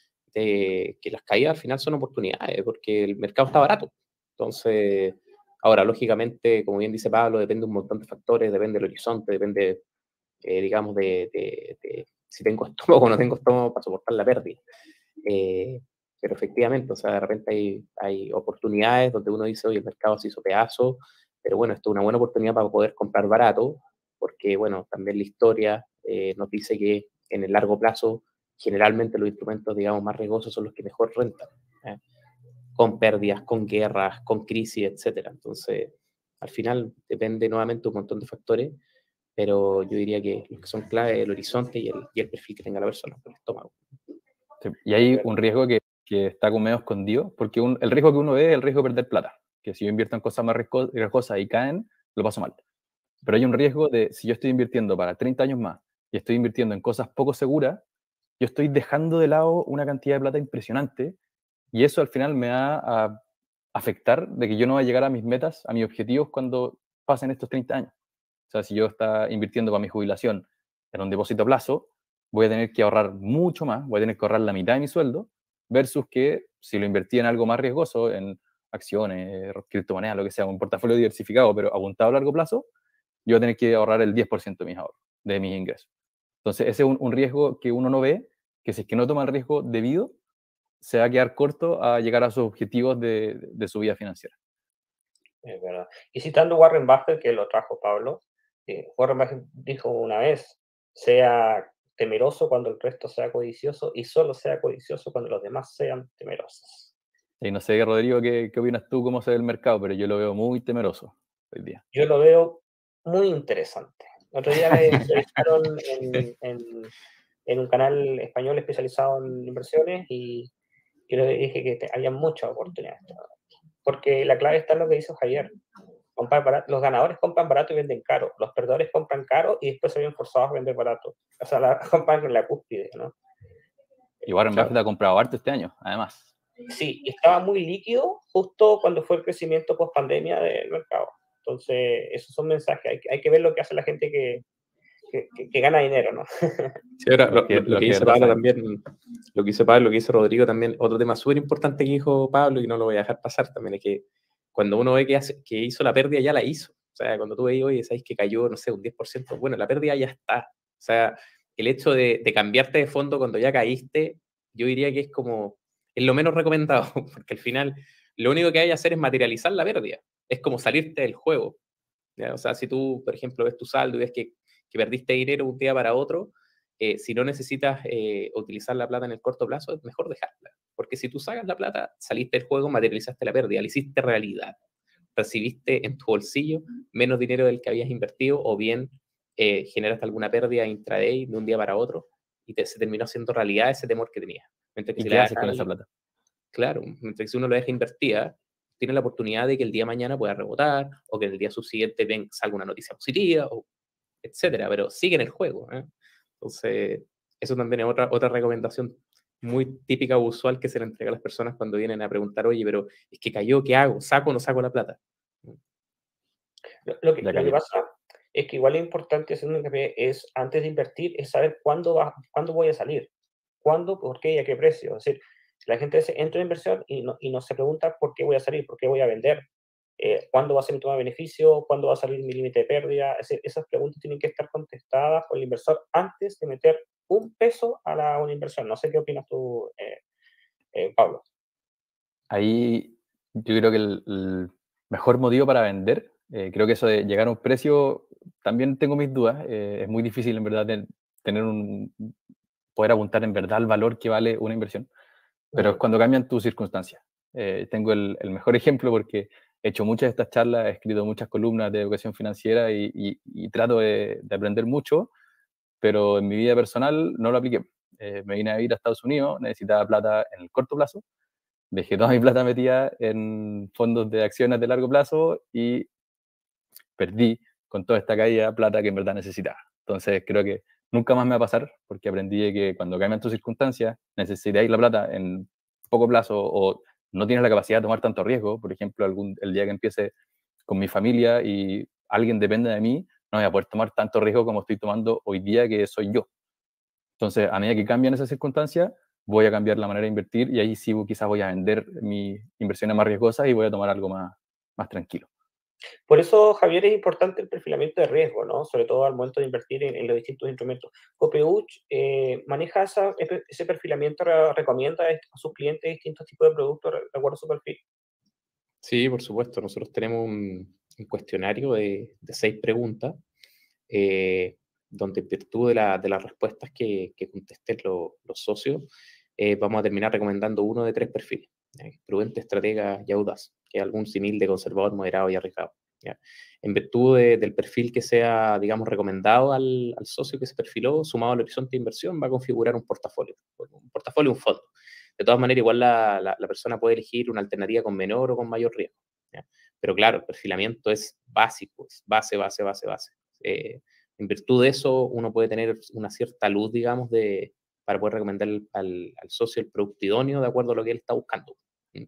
de que las caídas al final son oportunidades, porque el mercado está barato. Entonces, ahora, lógicamente, como bien dice Pablo, depende de un montón de factores, depende del horizonte, depende, eh, digamos, de, de, de si tengo estómago o no tengo estómago para soportar la pérdida. Eh, pero efectivamente, o sea, de repente hay, hay oportunidades donde uno dice, oye, el mercado se hizo pedazo, pero bueno, esto es una buena oportunidad para poder comprar barato, porque, bueno, también la historia eh, nos dice que en el largo plazo, generalmente los instrumentos, digamos, más riesgosos son los que mejor rentan, ¿eh? Con pérdidas, con guerras, con crisis, etcétera. Entonces, al final depende nuevamente un montón de factores, pero yo diría que los que son clave es el horizonte y el, y el perfil que tenga la persona, el estómago. Sí, y hay un riesgo que, que está como medio escondido, porque un, el riesgo que uno ve es el riesgo de perder plata, que si yo invierto en cosas más riesgosas y caen, lo paso mal. Pero hay un riesgo de, si yo estoy invirtiendo para treinta años más y estoy invirtiendo en cosas poco seguras, yo estoy dejando de lado una cantidad de plata impresionante y eso al final me va a afectar de que yo no voy a llegar a mis metas, a mis objetivos cuando pasen estos treinta años. O sea, si yo estaba invirtiendo para mi jubilación en un depósito a plazo, voy a tener que ahorrar mucho más, voy a tener que ahorrar la mitad de mi sueldo, versus que si lo invertí en algo más riesgoso, en acciones, criptomonedas, lo que sea, un portafolio diversificado, pero apuntado a largo plazo, yo voy a tener que ahorrar el diez por ciento de mis ahorros, de mis ingresos. Entonces, ese es un, un riesgo que uno no ve, que si es que no toma el riesgo debido, se va a quedar corto a llegar a sus objetivos de, de su vida financiera. Es verdad. Y citando Warren Buffett, que lo trajo Pablo, eh, Warren Buffett dijo una vez, sea temeroso cuando el resto sea codicioso y solo sea codicioso cuando los demás sean temerosos. Y no sé, Rodrigo, ¿qué, qué opinas tú cómo se ve el mercado? Pero yo lo veo muy temeroso hoy día. Yo lo veo muy interesante. El otro día me entrevistaron en, en, en un canal español especializado en inversiones y yo le dije que había muchas oportunidades. Porque la clave está en lo que hizo Javier. comprar barato. Los ganadores compran barato y venden caro. Los perdedores compran caro y después se ven forzados a vender barato. O sea, la, compran en la cúspide, ¿no? Y Warren claro. Buffett ha comprado harto este año, además. Sí, estaba muy líquido justo cuando fue el crecimiento post pandemia del mercado. Entonces, esos son mensajes. Hay, hay que ver lo que hace la gente que, que, que, que gana dinero, ¿no? Sí, ahora, lo, lo, lo que dice Pablo también, lo que dice Pablo, lo que dice Rodrigo también, otro tema súper importante que dijo Pablo, y no lo voy a dejar pasar también, es que cuando uno ve que, hace, que hizo la pérdida, ya la hizo. O sea, cuando tú ves, oye, sabes que cayó, no sé, un diez por ciento, bueno, la pérdida ya está. O sea, el hecho de, de cambiarte de fondo cuando ya caíste, yo diría que es como, es lo menos recomendado, porque al final lo único que hay que hacer es materializar la pérdida. Es como salirte del juego. ¿Ya? O sea, si tú, por ejemplo, ves tu saldo y ves que, que perdiste dinero un día para otro, eh, si no necesitas eh, utilizar la plata en el corto plazo, es mejor dejarla. Porque si tú sacas la plata, saliste del juego, materializaste la pérdida, la hiciste realidad. Recibiste en tu bolsillo menos dinero del que habías invertido, o bien eh, generaste alguna pérdida intraday de un día para otro y te, se terminó haciendo realidad ese temor que tenías. Mientras que ¿Y si qué haces con esa plata? Claro, mientras que si uno lo deja invertida, tiene la oportunidad de que el día de mañana pueda rebotar, o que el día subsiguiente ven, salga una noticia positiva, o etcétera, pero sigue en el juego, ¿eh? Entonces, eso también es otra, otra recomendación muy típica o usual que se le entrega a las personas cuando vienen a preguntar, oye, pero es que cayó, ¿qué hago? ¿Saco o no saco la plata? Lo, lo, que, lo que pasa es que igual es importante hacer un hincapié es, antes de invertir, es saber cuándo, va, cuándo voy a salir, cuándo, por qué y a qué precio. Es decir, la gente entra en inversión y no, y no se pregunta por qué voy a salir, por qué voy a vender, eh, cuándo va a ser mi toma de beneficio, cuándo va a salir mi límite de pérdida. Es decir, esas preguntas tienen que estar contestadas por el inversor antes de meter un peso a la, una inversión. No sé qué opinas tú, eh, eh, Pablo. Ahí yo creo que el, el mejor motivo para vender, eh, creo que eso de llegar a un precio, también tengo mis dudas. Eh, es muy difícil, en verdad, de, tener un, poder apuntar en verdad al valor que vale una inversión, pero es cuando cambian tus circunstancias. Eh, tengo el, el mejor ejemplo porque he hecho muchas de estas charlas, he escrito muchas columnas de educación financiera y, y, y trato de, de aprender mucho, pero en mi vida personal no lo apliqué. Eh, me vine a vivir a Estados Unidos, necesitaba plata en el corto plazo, dejé toda mi plata metida en fondos de acciones de largo plazo y perdí con toda esta caída plata que en verdad necesitaba. Entonces creo que nunca más me va a pasar, porque aprendí que cuando cambian tus circunstancias, necesitáis la plata en poco plazo o no tienes la capacidad de tomar tanto riesgo. Por ejemplo, algún, el día que empiece con mi familia y alguien depende de mí, no voy a poder tomar tanto riesgo como estoy tomando hoy día, que soy yo. Entonces, a medida que cambian esas circunstancias, voy a cambiar la manera de invertir y ahí sí quizás voy a vender mis inversiones más riesgosas y voy a tomar algo más, más tranquilo. Por eso, Javier, es importante el perfilamiento de riesgo, ¿no? Sobre todo al momento de invertir en, en los distintos instrumentos. Copeuch eh, maneja esa, ese perfilamiento, recomienda a sus clientes distintos tipos de productos de acuerdo a su perfil. Sí, por supuesto. Nosotros tenemos un, un cuestionario de, de seis preguntas, eh, donde en virtud de, la, de las respuestas que, que contesten lo, los socios, eh, vamos a terminar recomendando uno de tres perfiles: eh, prudente, estratega y audaz, que es algún símil de conservador, moderado y arriesgado. ¿Ya? En virtud de, del perfil que sea, digamos, recomendado al, al socio que se perfiló, sumado al horizonte de inversión, va a configurar un portafolio, un portafolio, un fondo. De todas maneras, igual la, la, la persona puede elegir una alternativa con menor o con mayor riesgo, ¿ya? Pero claro, el perfilamiento es básico, es base, base, base, base. Eh, en virtud de eso, uno puede tener una cierta luz, digamos, de, para poder recomendar al, al, al socio el producto idóneo de acuerdo a lo que él está buscando.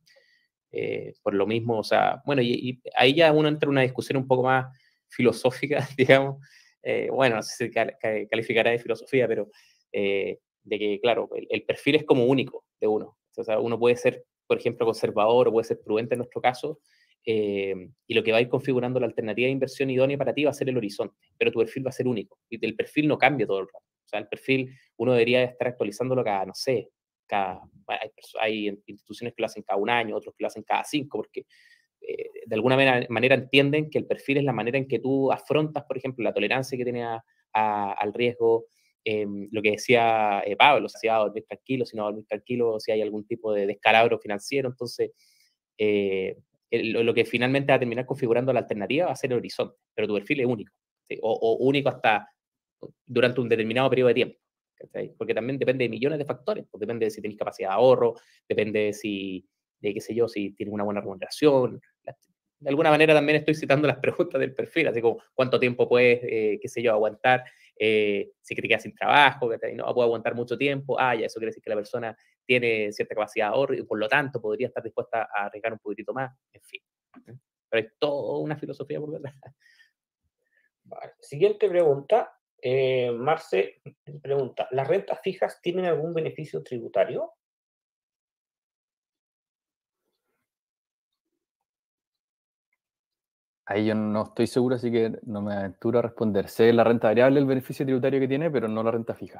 Eh, por lo mismo, o sea, bueno, y, y ahí ya uno entra en una discusión un poco más filosófica, digamos, eh, bueno, no sé si se cal, calificará de filosofía, pero eh, de que, claro, el, el perfil es como único de uno. O sea, uno puede ser, por ejemplo, conservador o puede ser prudente en nuestro caso, eh, y lo que va a ir configurando la alternativa de inversión idónea para ti va a ser el horizonte, pero tu perfil va a ser único, y el perfil no cambia todo el rato. O sea, el perfil uno debería estar actualizándolo cada, no sé, cada, hay, hay instituciones que lo hacen cada un año, otros que lo hacen cada cinco, porque eh, de alguna manera, manera entienden que el perfil es la manera en que tú afrontas, por ejemplo, la tolerancia que tienes a, a, al riesgo, eh, lo que decía eh, Pablo, si va a dormir tranquilo, si no va a dormir tranquilo, si hay algún tipo de descalabro financiero. Entonces, eh, lo, lo que finalmente va a terminar configurando la alternativa va a ser el horizonte, pero tu perfil es único, ¿sí? o, o único hasta durante un determinado periodo de tiempo. ¿Sí? Porque también depende de millones de factores, pues depende de si tienes capacidad de ahorro, depende de si, de qué sé yo, si tienes una buena remuneración, de alguna manera también estoy citando las preguntas del perfil, así como cuánto tiempo puedes, eh, qué sé yo, aguantar, eh, si te quedas sin trabajo, que no puedo aguantar mucho tiempo, ah, ya eso quiere decir que la persona tiene cierta capacidad de ahorro y por lo tanto podría estar dispuesta a arriesgar un poquitito más, en fin. Pero hay toda una filosofía por detrás. Vale. Siguiente pregunta. Eh, Marce pregunta, ¿las rentas fijas tienen algún beneficio tributario? Ahí yo no estoy seguro, así que no me aventuro a responder. Sé la renta variable, el beneficio tributario que tiene, pero no la renta fija.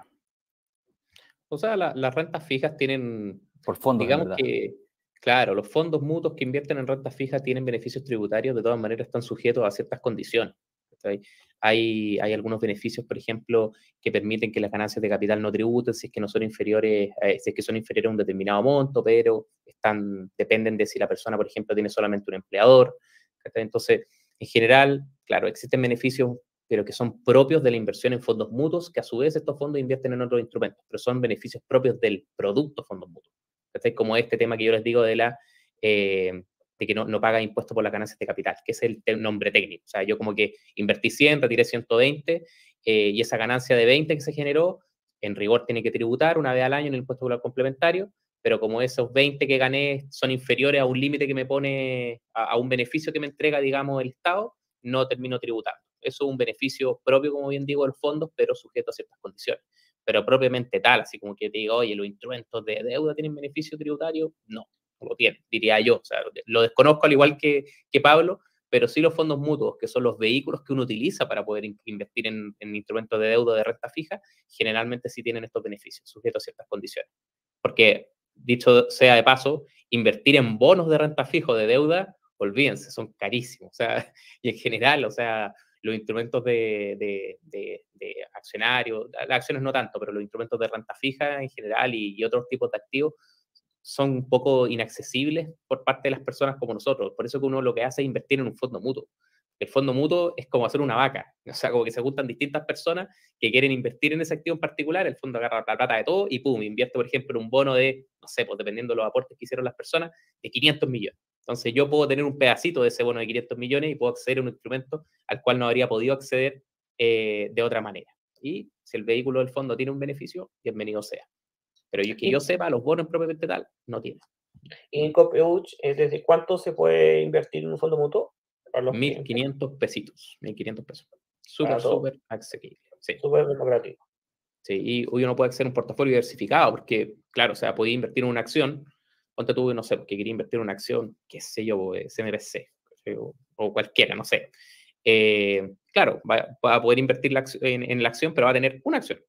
O sea, la, las rentas fijas tienen, Por fondos, en digamos verdad. que, claro, los fondos mutuos que invierten en rentas fijas tienen beneficios tributarios, de todas maneras están sujetos a ciertas condiciones. ¿Cachai? Hay, hay algunos beneficios, por ejemplo, que permiten que las ganancias de capital no tributen si es que no son inferiores, eh, si es que son inferiores a un determinado monto, pero están, dependen de si la persona, por ejemplo, tiene solamente un empleador. ¿Cachai? Entonces, en general, claro, existen beneficios, pero que son propios de la inversión en fondos mutuos, que a su vez estos fondos invierten en otros instrumentos, pero son beneficios propios del producto fondos mutuos. ¿Cachai? Como este tema que yo les digo de la... Eh, de que no, no paga impuestos por las ganancias de capital, que es el nombre técnico. O sea, yo como que invertí cien, retiré ciento veinte, eh, y esa ganancia de veinte que se generó, en rigor tiene que tributar una vez al año en el impuesto popular complementario, pero como esos veinte que gané son inferiores a un límite que me pone, a, a un beneficio que me entrega, digamos, el Estado, no termino tributando. Eso es un beneficio propio, como bien digo, del fondo, pero sujeto a ciertas condiciones. Pero propiamente tal, así como que te digo, oye, los instrumentos de deuda tienen beneficio tributario, no. No lo tiene, diría yo. O sea, lo desconozco al igual que, que Pablo, pero sí los fondos mutuos, que son los vehículos que uno utiliza para poder in invertir en, en instrumentos de deuda de renta fija, generalmente sí tienen estos beneficios, sujetos a ciertas condiciones. Porque, dicho sea de paso, invertir en bonos de renta fija o de deuda, olvídense, son carísimos. O sea, y en general, o sea, los instrumentos de, de, de, de accionarios, las acciones no tanto, pero los instrumentos de renta fija en general y, y otros tipos de activos, son un poco inaccesibles por parte de las personas como nosotros. Por eso que uno lo que hace es invertir en un fondo mutuo. El fondo mutuo es como hacer una vaca. O sea, como que se juntan distintas personas que quieren invertir en ese activo en particular, el fondo agarra la plata de todo y pum, invierte, por ejemplo, en un bono de, no sé, pues dependiendo de los aportes que hicieron las personas, de quinientos millones. Entonces yo puedo tener un pedacito de ese bono de quinientos millones y puedo acceder a un instrumento al cual no habría podido acceder eh, de otra manera. Y si el vehículo del fondo tiene un beneficio, bienvenido sea. Pero yo, que yo sepa, los bonos propiamente tal, no tienen. ¿Y en Copeuch, ¿desde cuánto se puede invertir en un fondo mutuo? mil quinientos pesitos, mil quinientos pesos. Súper, súper asequible. Sí. Súper democrático. Sí, y hoy uno puede hacer un portafolio diversificado, porque, claro, o sea, podía invertir en una acción, ponte tú, no sé, que quería invertir en una acción, qué sé yo, C M B C, o, o cualquiera, no sé. Eh, claro, va, va a poder invertir la, en, en la acción, pero va a tener una acción.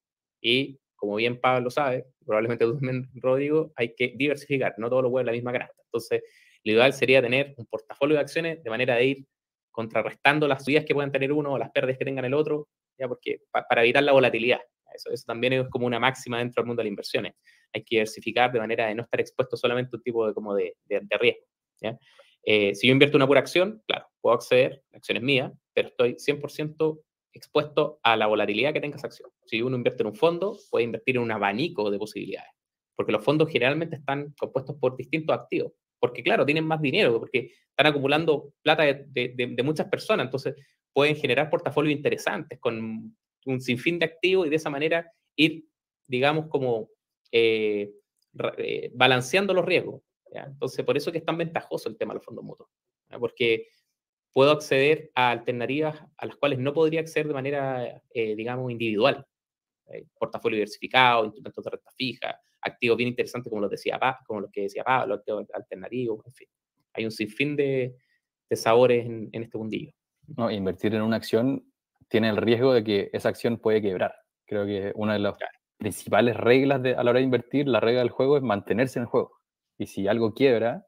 Y como bien Pablo sabe, probablemente tú también, Rodrigo, hay que diversificar, no todos los huevos en la misma canasta. Entonces, lo ideal sería tener un portafolio de acciones de manera de ir contrarrestando las subidas que puedan tener uno o las pérdidas que tengan el otro, ya porque pa, para evitar la volatilidad. Eso, eso también es como una máxima dentro del mundo de las inversiones. Hay que diversificar de manera de no estar expuesto solamente a un tipo de, como de, de, de riesgo. ¿Ya? Eh, si yo invierto una pura acción, claro, puedo acceder, la acción es mía, pero estoy cien por ciento expuesto a la volatilidad que tenga esa acción. Si uno invierte en un fondo, puede invertir en un abanico de posibilidades, porque los fondos generalmente están compuestos por distintos activos, porque claro, tienen más dinero, porque están acumulando plata de, de, de, de muchas personas, entonces pueden generar portafolios interesantes con un sinfín de activos y de esa manera ir, digamos, como eh, eh, balanceando los riesgos. ¿Ya? Entonces, por eso que es tan ventajoso el tema de los fondos mutuos, ¿ya? Porque puedo acceder a alternativas a las cuales no podría acceder de manera, eh, digamos, individual. ¿Eh? Portafolio diversificado, instrumentos de renta fija, activos bien interesantes como los, decía, como los que decía Pablo, activos alternativos, en fin. Hay un sinfín de, de sabores en, en este mundillo. No, invertir en una acción tiene el riesgo de que esa acción puede quebrar. Creo que una de las claro. principales reglas de, a la hora de invertir, la regla del juego es mantenerse en el juego. Y si algo quiebra,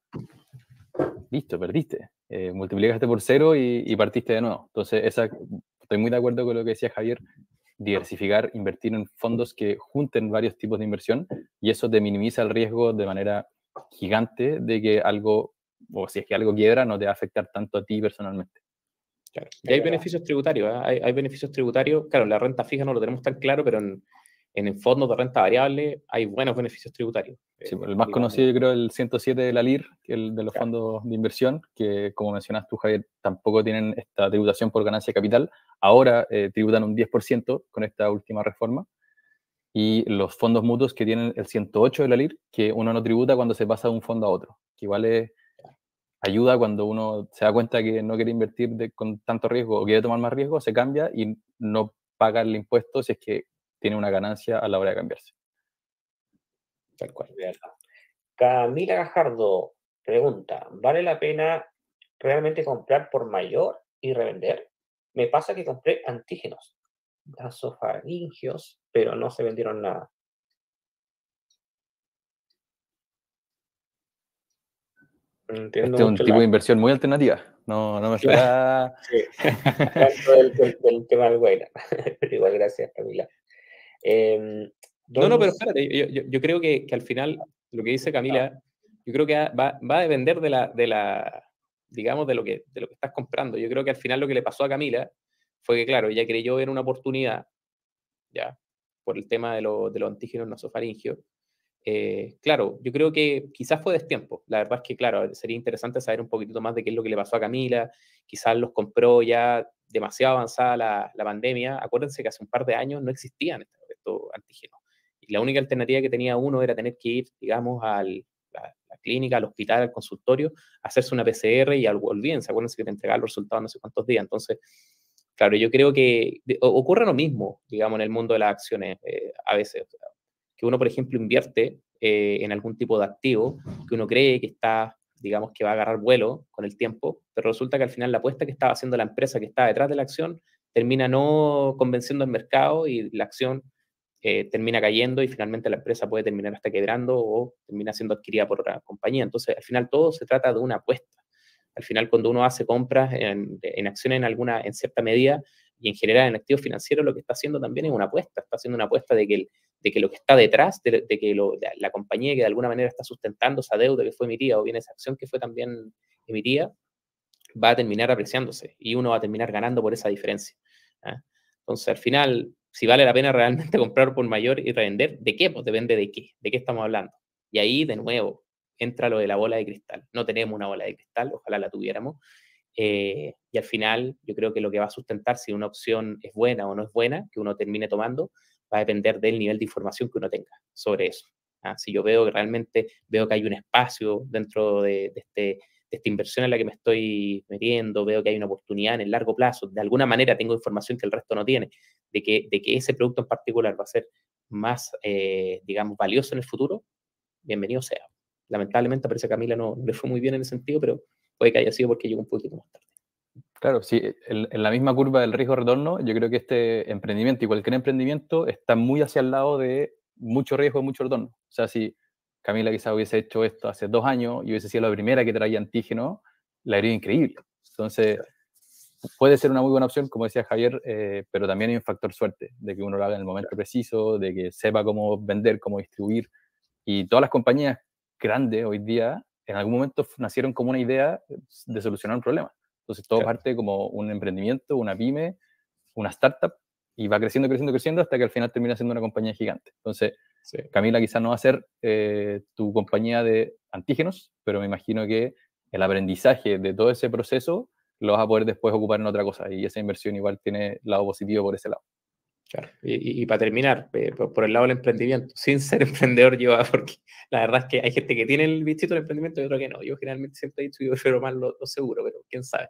listo, perdiste. Eh, multiplicaste por cero y, y partiste de nuevo. Entonces, esa, estoy muy de acuerdo con lo que decía Javier, diversificar, invertir en fondos que junten varios tipos de inversión y eso te minimiza el riesgo de manera gigante de que algo, o si es que algo quiebra, no te va a afectar tanto a ti personalmente. Claro. Y hay beneficios tributarios, ¿eh? hay, hay beneficios tributarios, claro, la renta fija no lo tenemos tan claro, pero en, en fondos de renta variable hay buenos beneficios tributarios. Sí, el más conocido yo creo el ciento siete de la L I R, que el de los claro. fondos de inversión, que como mencionas tú, Javier, tampoco tienen esta tributación por ganancia de capital. Ahora eh, tributan un diez por ciento con esta última reforma. Y los fondos mutuos que tienen el ciento ocho de la L I R, que uno no tributa cuando se pasa de un fondo a otro, que igual es, ayuda cuando uno se da cuenta que no quiere invertir de, con tanto riesgo o quiere tomar más riesgo, se cambia y no paga el impuesto si es que tiene una ganancia a la hora de cambiarse. Tal cual. Camila Gajardo pregunta, ¿vale la pena realmente comprar por mayor y revender? Me pasa que compré antígenos, nasofaringios, pero no se vendieron nada. Entiendo este es un tipo la... de inversión muy alternativa. No, no me esperaba. Sí, tanto del, del, del tema del Weyland. Pero igual, gracias, Camila. Eh, no, no, pero espérate, yo, yo, yo creo que, que al final lo que dice Camila, no. yo creo que va, va a depender de la, de la digamos, de lo, que, de lo que estás comprando. Yo creo que al final lo que le pasó a Camila fue que, claro, ella creyó ver una oportunidad, ya, por el tema de, lo, de los antígenos nasofaringios. Eh, claro, yo creo que quizás fue destiempo. La verdad es que, claro, sería interesante saber un poquitito más de qué es lo que le pasó a Camila. Quizás los compró ya demasiado avanzada la, la pandemia. Acuérdense que hace un par de años no existían estos, estos antígenos. Y la única alternativa que tenía uno era tener que ir, digamos, a la, la clínica, al hospital, al consultorio, a hacerse una P C R y algo olvídense. Acuérdense que te entregaban los resultados no sé cuántos días. Entonces, claro, yo creo que ocurre lo mismo, digamos, en el mundo de las acciones eh, a veces. Que uno, por ejemplo, invierte eh, en algún tipo de activo que uno cree que está, digamos, que va a agarrar vuelo con el tiempo, pero resulta que al final la apuesta que estaba haciendo la empresa que está detrás de la acción termina no convenciendo al mercado y la acción eh, termina cayendo y finalmente la empresa puede terminar hasta quebrando o termina siendo adquirida por otra compañía. Entonces, al final todo se trata de una apuesta. Al final, cuando uno hace compras en, en acciones en, alguna, en cierta medida y en general en activos financieros, lo que está haciendo también es una apuesta. Está haciendo una apuesta de que, el, de que lo que está detrás, de, de que lo, de la compañía que de alguna manera está sustentando esa deuda que fue emitida o bien esa acción que fue también emitida, va a terminar apreciándose y uno va a terminar ganando por esa diferencia. ¿eh? Entonces, al final, si vale la pena realmente comprar por mayor y revender, ¿de qué? Pues depende de qué, de qué estamos hablando. Y ahí, de nuevo, entra lo de la bola de cristal. No tenemos una bola de cristal, ojalá la tuviéramos. Eh, y al final, yo creo que lo que va a sustentar si una opción es buena o no es buena, que uno termine tomando, va a depender del nivel de información que uno tenga sobre eso. ¿ah? Si yo veo que realmente veo que hay un espacio dentro de, de, este, de esta inversión en la que me estoy metiendo, veo que hay una oportunidad en el largo plazo, de alguna manera tengo información que el resto no tiene, de que, de que ese producto en particular va a ser más, eh, digamos, valioso en el futuro, bienvenido sea. Lamentablemente parece que a Camila no, no le fue muy bien en ese sentido, pero puede que haya sido porque llegó un poquito más tarde. Claro, sí, en, en la misma curva del riesgo-retorno, yo creo que este emprendimiento y cualquier emprendimiento está muy hacia el lado de mucho riesgo y mucho retorno. O sea, si Camila quizás hubiese hecho esto hace dos años y hubiese sido la primera que traía antígeno, la haría increíble. Entonces, puede ser una muy buena opción, como decía Javier, eh, pero también hay un factor suerte, de que uno lo haga en el momento preciso, de que sepa cómo vender, cómo distribuir. Y todas las compañías grandes hoy día, en algún momento nacieron como una idea de solucionar un problema. Entonces todo claro. parte como un emprendimiento, una pyme, una startup, y va creciendo, creciendo, creciendo hasta que al final termina siendo una compañía gigante. Entonces, sí. Camila quizás no va a ser eh, tu compañía de antígenos, pero me imagino que el aprendizaje de todo ese proceso lo vas a poder después ocupar en otra cosa, y esa inversión igual tiene lado positivo por ese lado. Claro. Y, y, y para terminar, eh, por el lado del emprendimiento, sin ser emprendedor yo, porque la verdad es que hay gente que tiene el bichito del emprendimiento y otro que no. Yo generalmente siempre he dicho, yo prefiero más lo, lo seguro, pero quién sabe.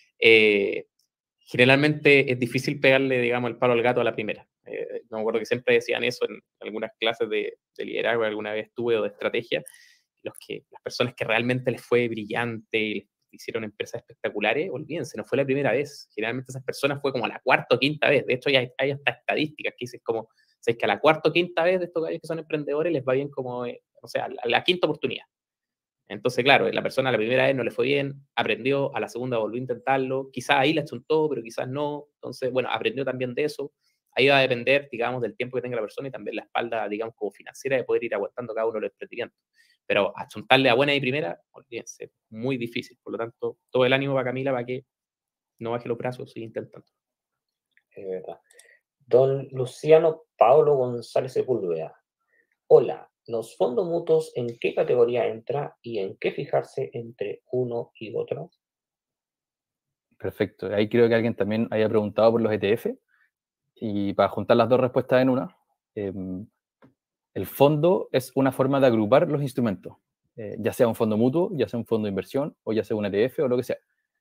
Eh, generalmente es difícil pegarle, digamos, el palo al gato a la primera. Eh, no me acuerdo que siempre decían eso en algunas clases de, de liderazgo, alguna vez tuve, o de estrategia, los que, las personas que realmente les fue brillante y les hicieron empresas espectaculares, olvídense, no fue la primera vez. Generalmente esas personas fue como la cuarta o quinta vez. De hecho, hay, hay hasta estadísticas que dicen como, ¿sabes? Que a la cuarta o quinta vez de estos gallos que son emprendedores les va bien como, eh, o sea, a la, a la quinta oportunidad. Entonces, claro, la persona a la primera vez no le fue bien, aprendió, a la segunda volvió a intentarlo, quizás ahí la chuntó, pero quizás no. Entonces, bueno, aprendió también de eso. Ahí va a depender, digamos, del tiempo que tenga la persona y también la espalda, digamos, como financiera de poder ir aguantando cada uno de los emprendimientos. Pero achuntarle a buena y primera, olvídense, muy difícil. Por lo tanto, todo el ánimo para Camila para que no baje los brazos y siga intentando. Es verdad. Don Luciano Paulo González Sepúlveda. Hola, ¿los fondos mutuos en qué categoría entra y en qué fijarse entre uno y otro? Perfecto. Ahí creo que alguien también haya preguntado por los E T F. Y para juntar las dos respuestas en una, eh, el fondo es una forma de agrupar los instrumentos, eh, ya sea un fondo mutuo, ya sea un fondo de inversión, o ya sea un E T F o lo que sea.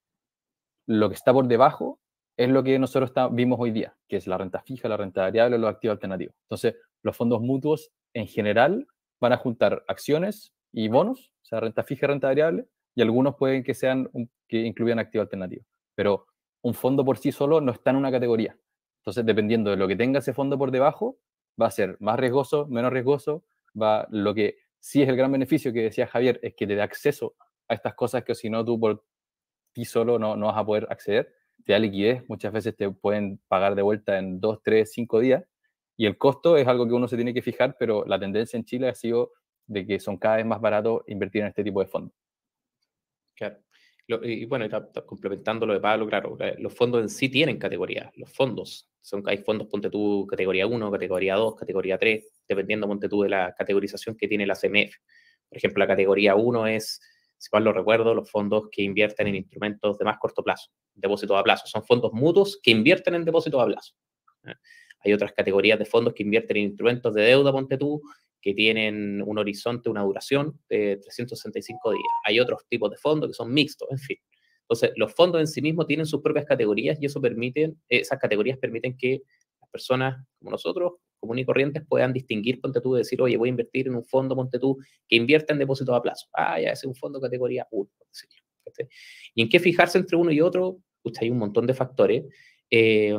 Lo que está por debajo es lo que nosotros está, vimos hoy día, que es la renta fija, la renta variable o los activos alternativos. Entonces, los fondos mutuos en general van a juntar acciones y bonos, o sea, renta fija y renta variable, y algunos pueden que sean un, que incluyan activos alternativos. Pero un fondo por sí solo no está en una categoría. Entonces, dependiendo de lo que tenga ese fondo por debajo, va a ser más riesgoso, menos riesgoso, va, lo que sí es el gran beneficio que decía Javier, es que te da acceso a estas cosas que si no tú por ti solo no, no vas a poder acceder, te da liquidez, muchas veces te pueden pagar de vuelta en dos, tres, cinco días, y el costo es algo que uno se tiene que fijar, pero la tendencia en Chile ha sido de que son cada vez más baratos invertir en este tipo de fondos. Claro. Lo, y bueno, está, está complementando lo de Pablo, claro, los fondos en sí tienen categorías, los fondos, son, hay fondos, ponte tú, categoría uno, categoría dos, categoría tres, dependiendo, ponte tú, de la categorización que tiene la C M F. Por ejemplo, la categoría uno es, si mal lo recuerdo, los fondos que invierten en instrumentos de más corto plazo, depósito a plazo, son fondos mutuos que invierten en depósito a plazo. ¿Eh? Hay otras categorías de fondos que invierten en instrumentos de deuda, ponte tú, que tienen un horizonte, una duración de trescientos sesenta y cinco días. Hay otros tipos de fondos que son mixtos, en fin. Entonces, los fondos en sí mismos tienen sus propias categorías y eso permite, esas categorías permiten que las personas como nosotros, comunes y corrientes, puedan distinguir, ponte tú, decir, oye, voy a invertir en un fondo, ponte tú, que invierta en depósitos a plazo. Ah, ya, ese es un fondo categoría uno, por decirlo. ¿Sí? ¿Y en qué fijarse entre uno y otro? Pues hay un montón de factores. Eh,